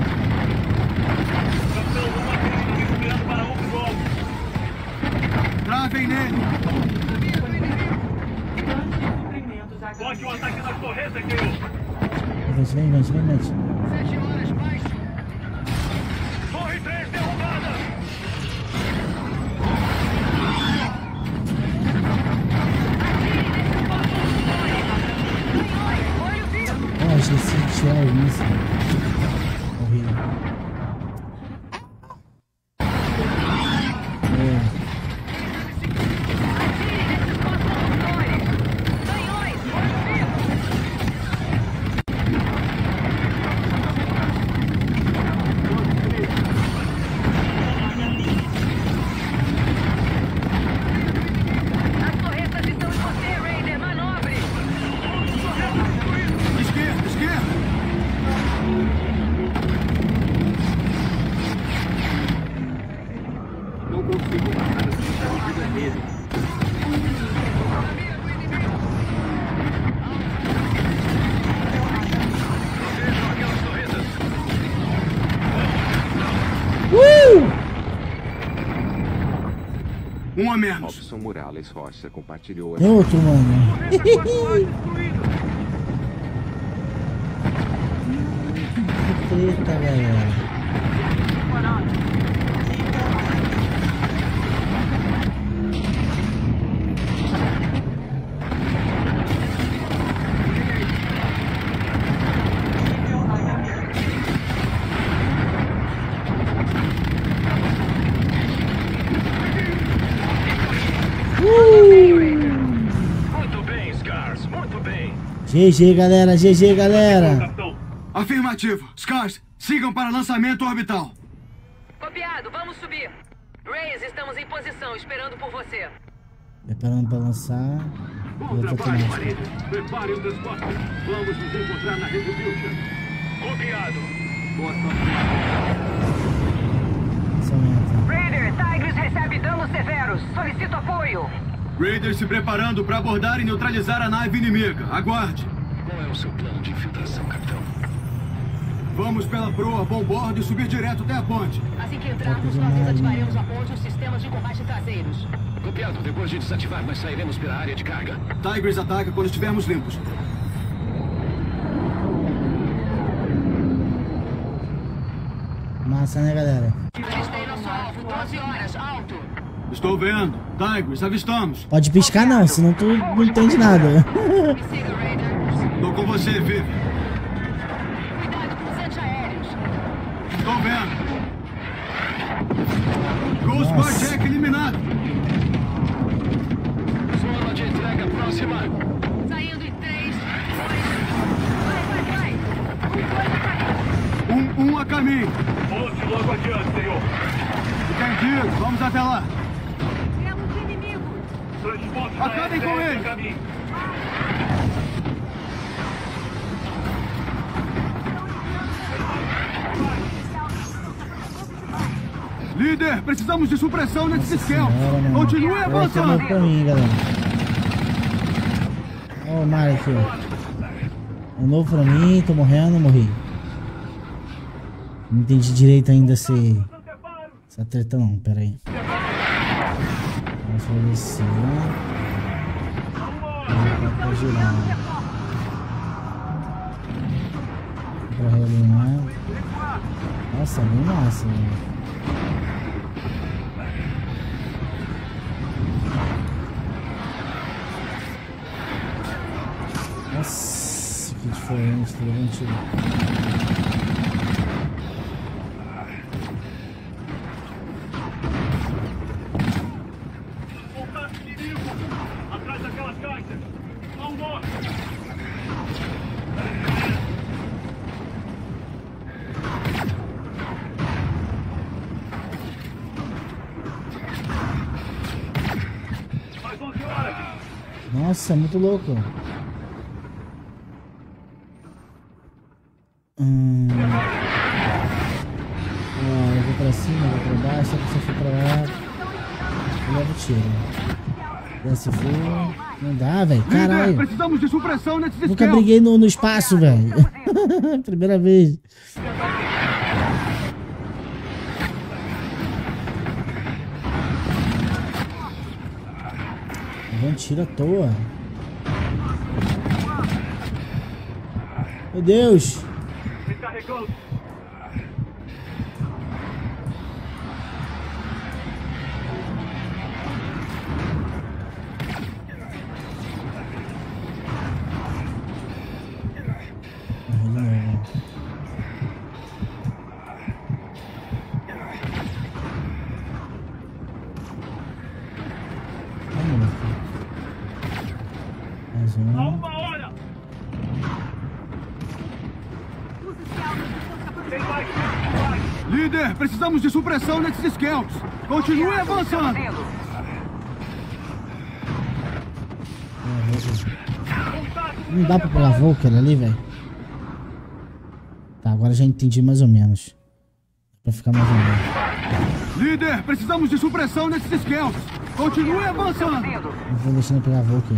Capitão, uma crise respirando para outro golpe. Travem nele. Bote o ataque nas torretas, Deus. Vem, vem, vem, vem, vem. Sete horas, mais. Torre três derrubada. Oh, esqueci de tirar isso. Horrível. É. As torretas estão em você, Raider. Manobre. Esquerda, esquerda. Não consigo matar as tentativas dele. Um a menos. Robson Morales Rocha compartilhou. É outro, mano. treta, galera. G G, galera, G G, galera. Afirmativo. Scars, sigam para lançamento orbital. Copiado, vamos subir. Reyes, estamos em posição, esperando por você. Preparando para lançar. Bom trabalho, Maria. Prepare o transporte. Vamos nos encontrar na Retribution. Copiado. Boa sorte. Raider, Tigris recebe danos severos. Solicito apoio. Raiders se preparando para abordar e neutralizar a nave inimiga. Aguarde. Qual é o seu plano de infiltração, capitão? Vamos pela proa, bom bordo e subir direto até a ponte. Assim que entrarmos, nós desativaremos a ponte e os sistemas de combate traseiros. Copiado. Depois de desativar, nós sairemos pela área de carga. Tigers ataca quando estivermos limpos. Massa, né, galera? Avistei nosso alvo, doze horas, alto. Estou vendo. Tigers, avistamos. Pode piscar não, senão tu não entende nada. Me siga, Raider. Estou com você, Vivi. Cuidado com os antiaéreos. Estou vendo. Ghost Guard Jack eliminado. Zona de entrega próxima. Saindo em três, dois, vai, vai, vai. Um, um a caminho. Ponte logo adiante, senhor. Entendido, vamos até lá. Temos inimigos. Transporte Acabem com ele. Líder, precisamos de supressão nesse esquema. Continue avançando. Pra mim, galera. Ó o Mario aqui, ó. É novo pra mim, tô morrendo, morri. Não entendi direito ainda se... essa treta não, pera aí. Vamos fazer assim. Pra girar. Pra realinhar. Nossa, bem massa, velho. Nossa, que diferente, tô levando tiro. Atrás daquelas caixas. Ao norte. Mais onze horas. Nossa, muito louco. Hum. Ó, eu vou pra cima, eu vou pra baixo, se você for pra lá, eu levo tiro. Se for, não dá, velho. Caralho. Precisamos de supressão nesse Nunca briguei no, no espaço, velho. Primeira vez. Levando tiro à toa. Meu Deus. Mais um. Uma hora. Líder, precisamos de supressão nesses scouts. Continue avançando. Não dá pra pegar Volker ali, velho. Tá, agora já entendi mais ou menos. Pra ficar mais ou menos. Líder, precisamos de supressão nesses scouts. Continue avançando. Não vou deixar ele pegar Volker.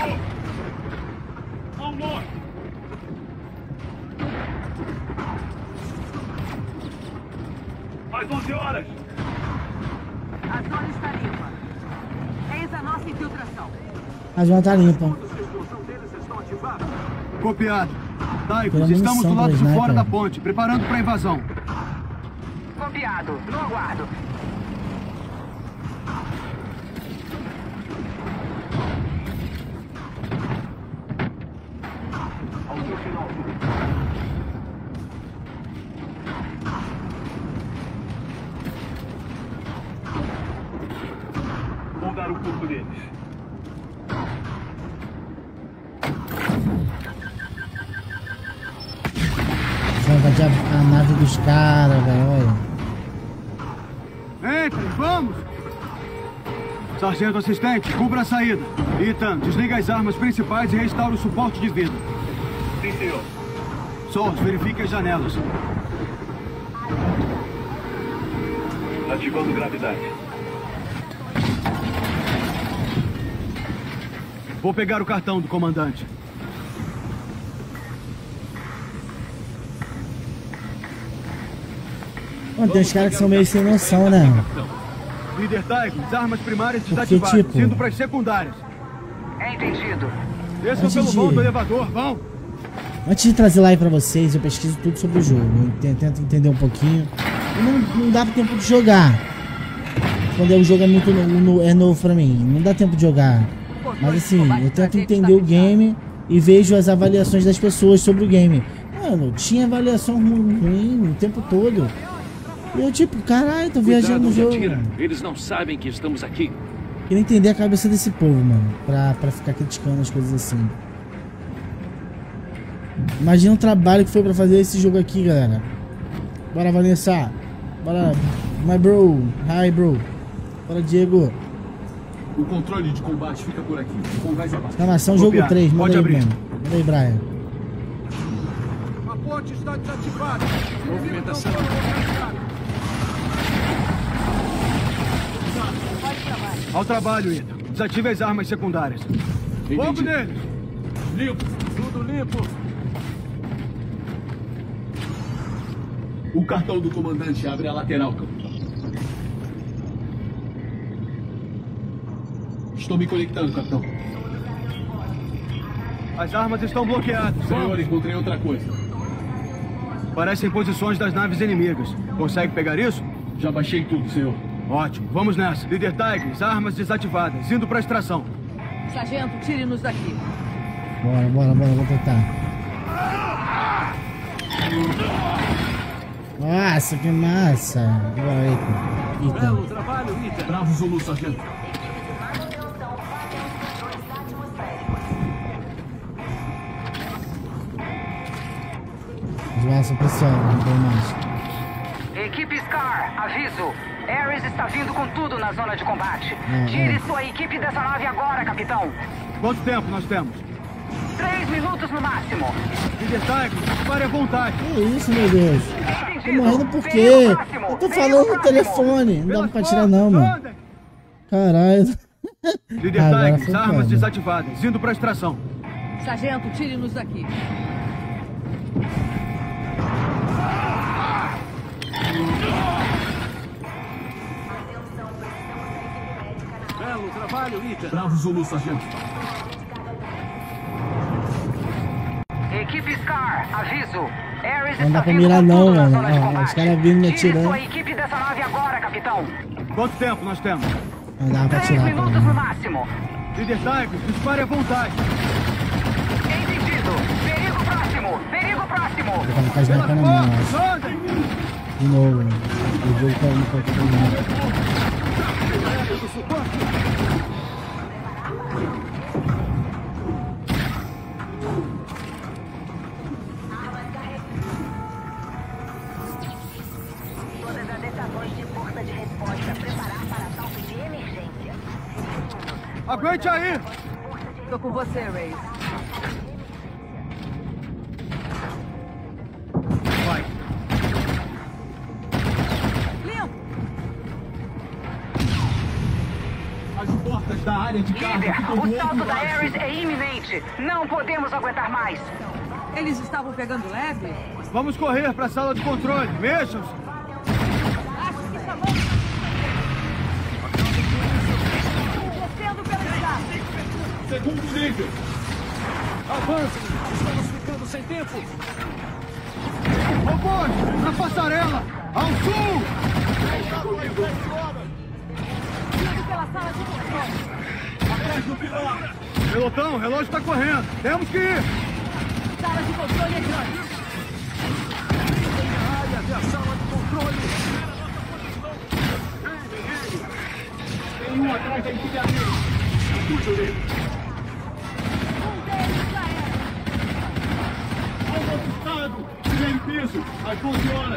Ao norte! Às onze horas! A zona está limpa. Eis a nossa infiltração. A zona tá limpa. Copiado. Taicos, Pela estamos do munição lado pra de sniper. fora da ponte, preparando para a invasão. Copiado. No aguardo. Vou dar o corpo deles. Vai invadir a, a nave dos caras, velho. Olha. Entrem, vamos! Sargento assistente, cubra a saída. Ethan, desliga as armas principais e restaura o suporte de vida. Sim, senhor. Sols, verifique as janelas. Ativando gravidade. Vou pegar o cartão do comandante. Mano, tem uns caras que são meio sem noção, né? Líder Taicos, armas primárias Porque, desativadas, tipo- indo para as secundárias. É entendido. Desçam Antes pelo de- vão do elevador, vão! Antes de trazer live pra vocês, eu pesquiso tudo sobre o jogo. Eu te- tento entender um pouquinho. E não, não dá tempo de jogar. Quando o jogo é muito no, no- é novo pra mim. Não dá tempo de jogar. Mas assim, eu tento entender o game e vejo as avaliações das pessoas sobre o game. Mano, tinha avaliação ru- ruim o tempo todo. E eu tipo, caralho, tô viajando no Cuidado, jogo. atira. Eles não sabem que estamos aqui. Queria entender a cabeça desse povo, mano. Pra, pra ficar criticando as coisas assim. Imagina o trabalho que foi pra fazer esse jogo aqui, galera. Bora, Vanessa. Bora, my bro. Hi, bro. Bora, Diego. O controle de combate fica por aqui. Com gás abaixo. Exclamação jogo Copiado. três. Manda Pode aí, abrir. Bruno. Manda aí, Brian. A ponte está desativada. Movimentação. Ao trabalho, Ethan. Desative as armas secundárias. Fogo neles! Limpo. Tudo limpo. O cartão do comandante abre a lateral, capitão. Estou me conectando, capitão. As armas estão bloqueadas. Senhor, encontrei outra coisa. Parecem posições das naves inimigas. Consegue pegar isso? Já baixei tudo, senhor. Ótimo, vamos nessa. Líder Tigres, armas desativadas, indo para a extração. Sargento, tire-nos daqui. Bora, bora, bora, vou tentar. Nossa, que massa. Bora, Ethan. Ethan. Belo trabalho, Ethan. Bravo, Zulu, sargento. Os maços pressionam, não tem mais. Equipe Scar, aviso. Ares está vindo com tudo na zona de combate. Hum, Tire hum. sua equipe dessa nave agora, capitão. Quanto tempo nós temos? Três minutos no máximo. Líder Tigres, dispare à vontade. Que isso, meu Deus? Tô morrendo por quê? Eu tô falando no telefone. Não dá pra tirar não, mano. Caralho. Líder Agora Tigres, foi armas foda. desativadas, indo para a extração. Sargento, tire-nos daqui. Belo trabalho, Ethan. Bravo, Zulu, sargento. Equipe Scar, aviso. Ares Não está dá pra vindo mirar com não, tudo na mano. zona de Ó, combate. os caras vindo me Tire atirando. sua equipe dessa nave agora, capitão. Quanto tempo nós temos? Não dá pra Três tirar, minutos cara. no máximo. Líder Tigres, dispare à vontade. Entendido. Perigo próximo. Perigo próximo. Vou colocar a sniper na mão, eu acho. De novo, mano. O jogo tá indo pra todo mundo. Todas as estações de força de resposta preparar para assalto de emergência. Aguente aí! Tô com você, Ray. Vai. Limpo! As portas da área de carga Líder, ficam do o outro salto da lado. Ares é iminente. Não podemos aguentar mais. Eles estavam pegando leve? Vamos correr para a sala de controle. Mexam-se. Acho que está bom. Descendo pelo lugar. Segundo nível. Avance! Estamos ficando sem tempo. Robôs, na passarela! Ao sul! Indo pela sala de controle. Atrás do pilar. Pelotão, o relógio está correndo. Temos que ir. Sala de controle entrando. Tem a área até a sala de controle. Tem um atrás da empilhadeira. Cuide dele. Um deles já era. Alvo assustado. Primeiro piso. Às doze horas.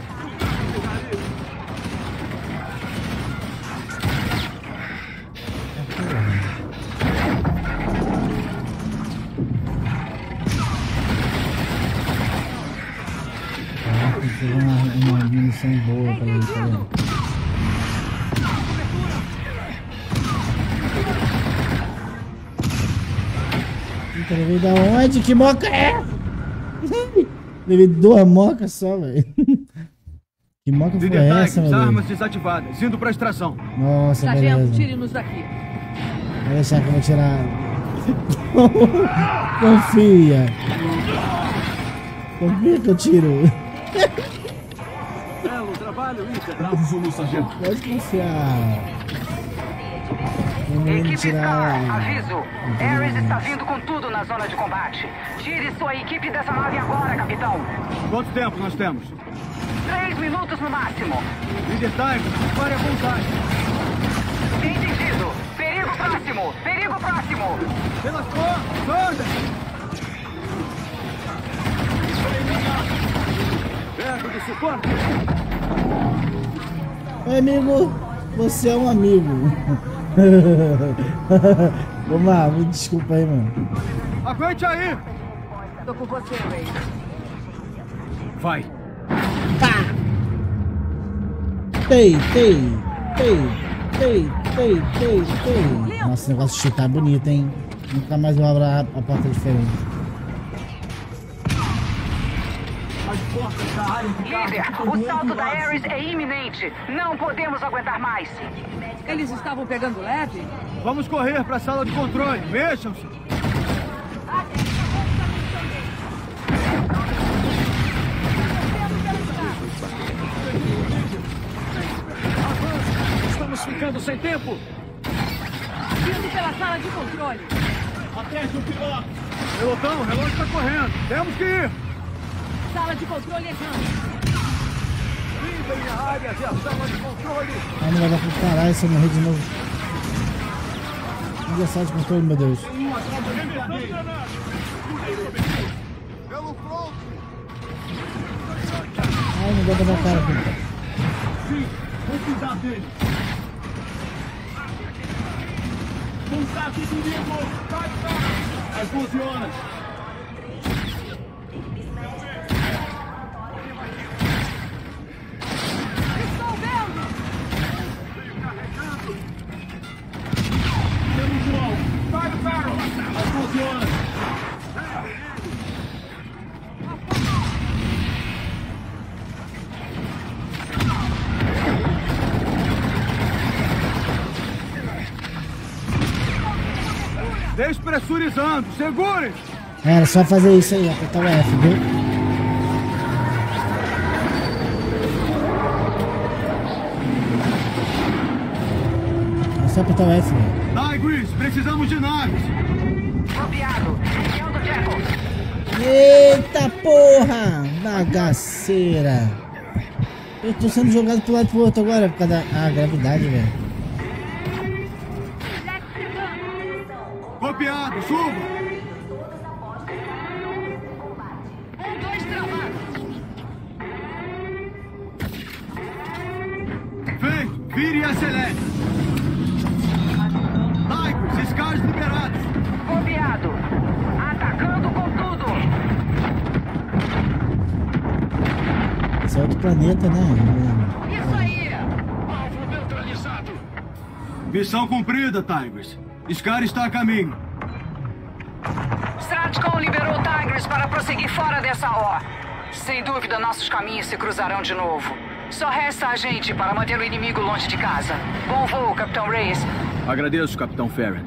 Tem uma, uma munição boa pra ele, tá vendo? Eita, levei da onde? Que moca é? Levei duas mocas só, velho. Que moca foi Líder essa, meu Tigers, armas Deus? desativadas, indo para a extração. Nossa, Sargento, beleza. tire-nos daqui. Vai deixar que eu vou tirar. Confia. Confia que eu tiro. Belo trabalho, Ita. Bravo, Zulu, sargento. Pode confiar. Vamos Equipe tirar. Scar, aviso. Ares está vindo com tudo na zona de combate. Tire sua equipe dessa nave agora, capitão. Quanto tempo nós temos? Três minutos no máximo. Líder Tigers, dispare à vontade. Entendido. Perigo próximo. Perigo próximo. Pelas costas, anda! Verbo de suporte. Oi, amigo. Você é um amigo. Ô, Mar, me desculpa aí, mano. Aguente aí! Tô com você, Ray. Vai. Tei, tei, tei, tei, tei, tei, tei. Nossa, esse negócio de chutar é bonito, hein? Nunca mais vou abrir a, a porta diferente. Líder, o salto da Ares é iminente. Não podemos aguentar mais. Eles estavam pegando leve? Vamos correr para a sala de controle. Mexam-se. Estamos ficando sem tempo. Indo pela sala de controle. Atrás do pilar. Pelotão, o relógio está correndo. Temos que ir. Sala de controle entrando. Limpem a área até a sala de controle. Ai, não vai dar pra caralho se eu morrer de novo. Onde é a sala de controle, meu Deus? Tem um atrás da empilhadeira. Pelo pronto. Ai, não dá pra dar cara, puta. Sim, vou cuidar dele. Contato inimigo. Às doze horas. Temos um alvo. Vai no carro. Às doze horas. Despressurizando. Segure. Era só fazer isso aí, apertar o F, viu? É só apertar o F, velho. Tigers, precisamos de naves. Copiado. Região do Jekyll. Eita porra! Bagaceira! Eu tô sendo jogado pro lado e pro outro agora por causa da ah, gravidade, velho. Copiado, suba! Um, dois, travados. Feito! Vire e acelere! Tigers, Scars liberados! Copiado. Atacando com tudo. Esse é outro planeta, né? Isso aí! Alvo neutralizado. Missão cumprida, Tigers. Scar está a caminho. Stratcom liberou o Tigers para prosseguir fora dessa ó. Sem dúvida, nossos caminhos se cruzarão de novo. Só resta a gente para manter o inimigo longe de casa. Bom voo, Capitão Reyes. Agradeço, Capitão Farron.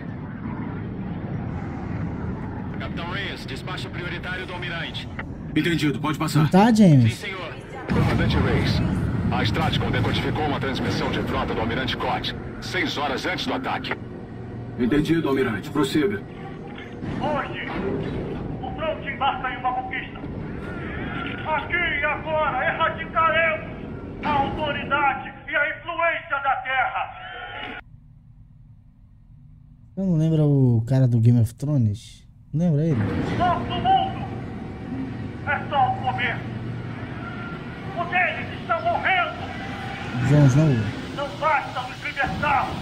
Capitão Reyes, despacho prioritário do Almirante. Entendido, pode passar. Tá, James? Sim, senhor. Comandante Reyes, a Stratcom decodificou uma transmissão de frota do Almirante Cott, seis horas antes do ataque. Entendido, Almirante. Prossiga. Hoje, o front embarca em uma conquista. Aqui e agora erradicaremos a autoridade e a influência da Terra. Eu não lembro o cara do Game of Thrones? Lembra ele? Nosso mundo é só o começo. O deles está morrendo. Jon Snow. Não basta nos libertar.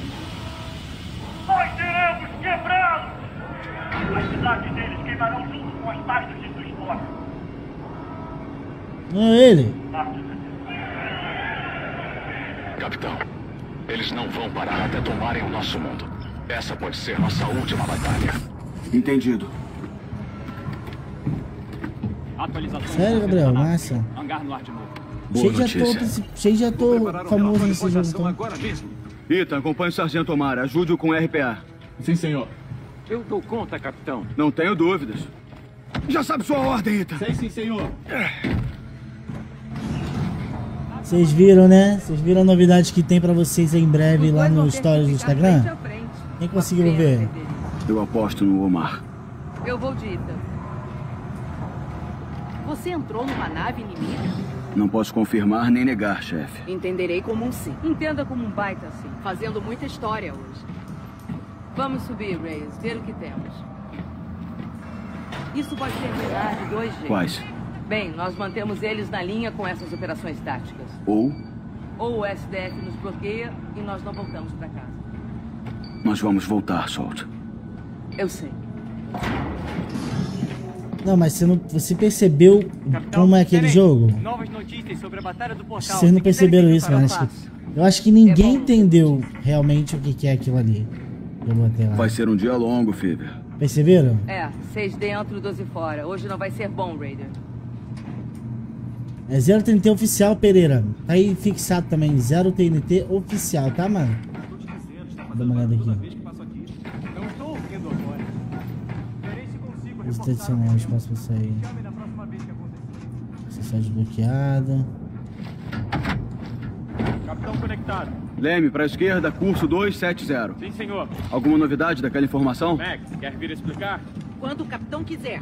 Nós iremos quebrá-los. As cidades deles queimarão junto com as pastas de sua história. Não é ele? Capitão, eles não vão parar até tomarem o nosso mundo. Essa pode ser nossa última batalha. Entendido. Atualização. Sério, Gabriel? Massa. Hangar no ar de novo. Cheio de ator, cheio de ator famoso nesse jogo. Então. Agora mesmo. Ethan, acompanhe o Sargento Omar. Ajude-o com R P A. Sim, senhor. Eu dou conta, capitão. Não tenho dúvidas. Já sabe sua ordem, Ethan. Sei sim, senhor. Vocês viram, né? Vocês viram a novidade que tem pra vocês aí em breve lá no Stories do Instagram? Quem conseguiu ver? Eu aposto no Omar. Eu vou de Ethan. Você entrou numa nave inimiga? Não posso confirmar nem negar, chefe. Entenderei como um sim. Entenda como um baita sim. Fazendo muita história hoje. Vamos subir, Reyes. Ver o que temos. Isso pode terminar de dois jeitos. Quais? Bem, nós mantemos eles na linha com essas operações táticas. Ou? Ou o S D F nos bloqueia e nós não voltamos pra casa. Nós vamos voltar, Salt. Eu sei. Não, mas você, não, você percebeu Capitão, como é aquele jogo? Novas notícias sobre a Batalha do Portal. Vocês não perceberam isso, mas acho que, eu acho que ninguém é entendeu realmente o que é aquilo ali. Eu botei lá. Vai ser um dia longo, Fever. Perceberam? É, seis dentro, doze fora. Hoje não vai ser bom, Raider. É zero T N T oficial, Pereira. Tá aí fixado também, zero T N T oficial, tá, mano? Dá uma olhada aqui. Lista adicional, espaço pra sair. Acessar desbloqueado. Capitão conectado. Leme, pra esquerda, curso duzentos e setenta. Sim, senhor. Alguma novidade daquela informação? Max, quer vir explicar? Quando o capitão quiser.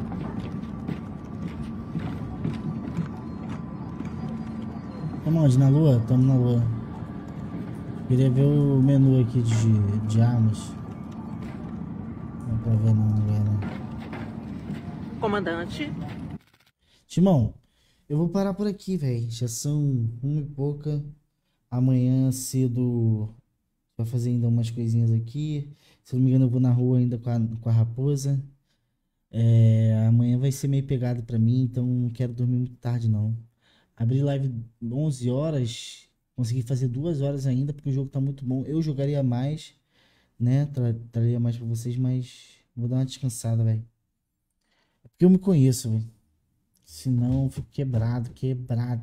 Tamo onde? Na lua? Tamo na lua. Queria ver o menu aqui de, de armas. Não dá pra ver não, galera. Comandante. Timão, eu vou parar por aqui, velho. Já são uma e pouca. Amanhã cedo vai fazer ainda umas coisinhas aqui. Se não me engano, eu vou na rua ainda com a, com a raposa. É, amanhã vai ser meio pegado pra mim, então não quero dormir muito tarde, não. Abri live onze horas, consegui fazer duas horas ainda, porque o jogo tá muito bom. Eu jogaria mais, né? Tra traria mais pra vocês, mas vou dar uma descansada, velho. É porque eu me conheço, velho. Senão eu fico quebrado, quebrado.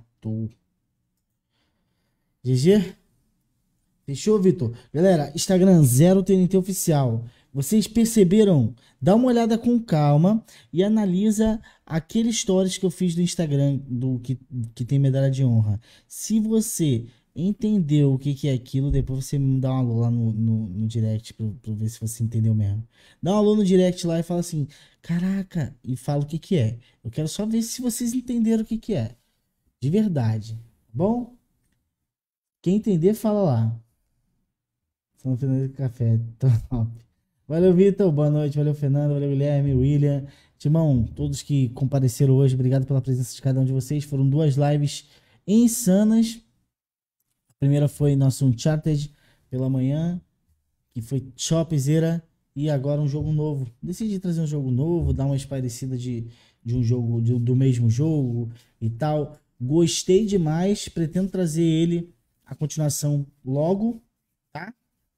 G G? Fechou, Vitor? Galera, Instagram zero T N T oficial. Vocês perceberam? Dá uma olhada com calma e analisa aqueles stories que eu fiz do Instagram do que, que tem medalha de honra. Se você entendeu o que, que é aquilo, depois você me dá um alô lá no, no, no direct pra, pra ver se você entendeu mesmo. Dá um alô no direct lá e fala assim, caraca, e fala o que, que é. Eu quero só ver se vocês entenderam o que, que é. De verdade. Bom? Quem entender, fala lá. São Fernando de Café. Top. Valeu, Vitor. Boa noite. Valeu, Fernando. Valeu, Guilherme, William. Timão, todos que compareceram hoje, obrigado pela presença de cada um de vocês. Foram duas lives insanas. A primeira foi nosso Uncharted pela manhã, que foi Chopzera. E agora um jogo novo. Decidi trazer um jogo novo, dar uma espairecida de, de um jogo, de, do mesmo jogo e tal. Gostei demais. Pretendo trazer ele, a continuação, logo, tá?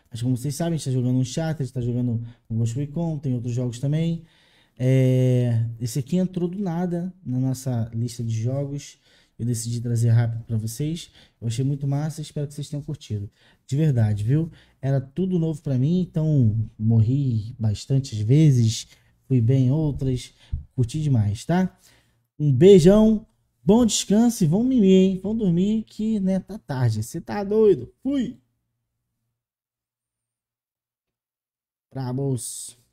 Mas como vocês sabem, a gente tá jogando Uncharted, tá jogando o Ghost Recon, tem outros jogos também. É, esse aqui entrou do nada na nossa lista de jogos. Eu decidi trazer rápido para vocês. Eu achei muito massa, espero que vocês tenham curtido. De verdade, viu? Era tudo novo para mim, então morri bastantes vezes, fui bem em outras, curti demais, tá? Um beijão, bom descanso e vão mimir, hein? Vão dormir que, né, tá tarde. Você tá doido? Fui! Brabos!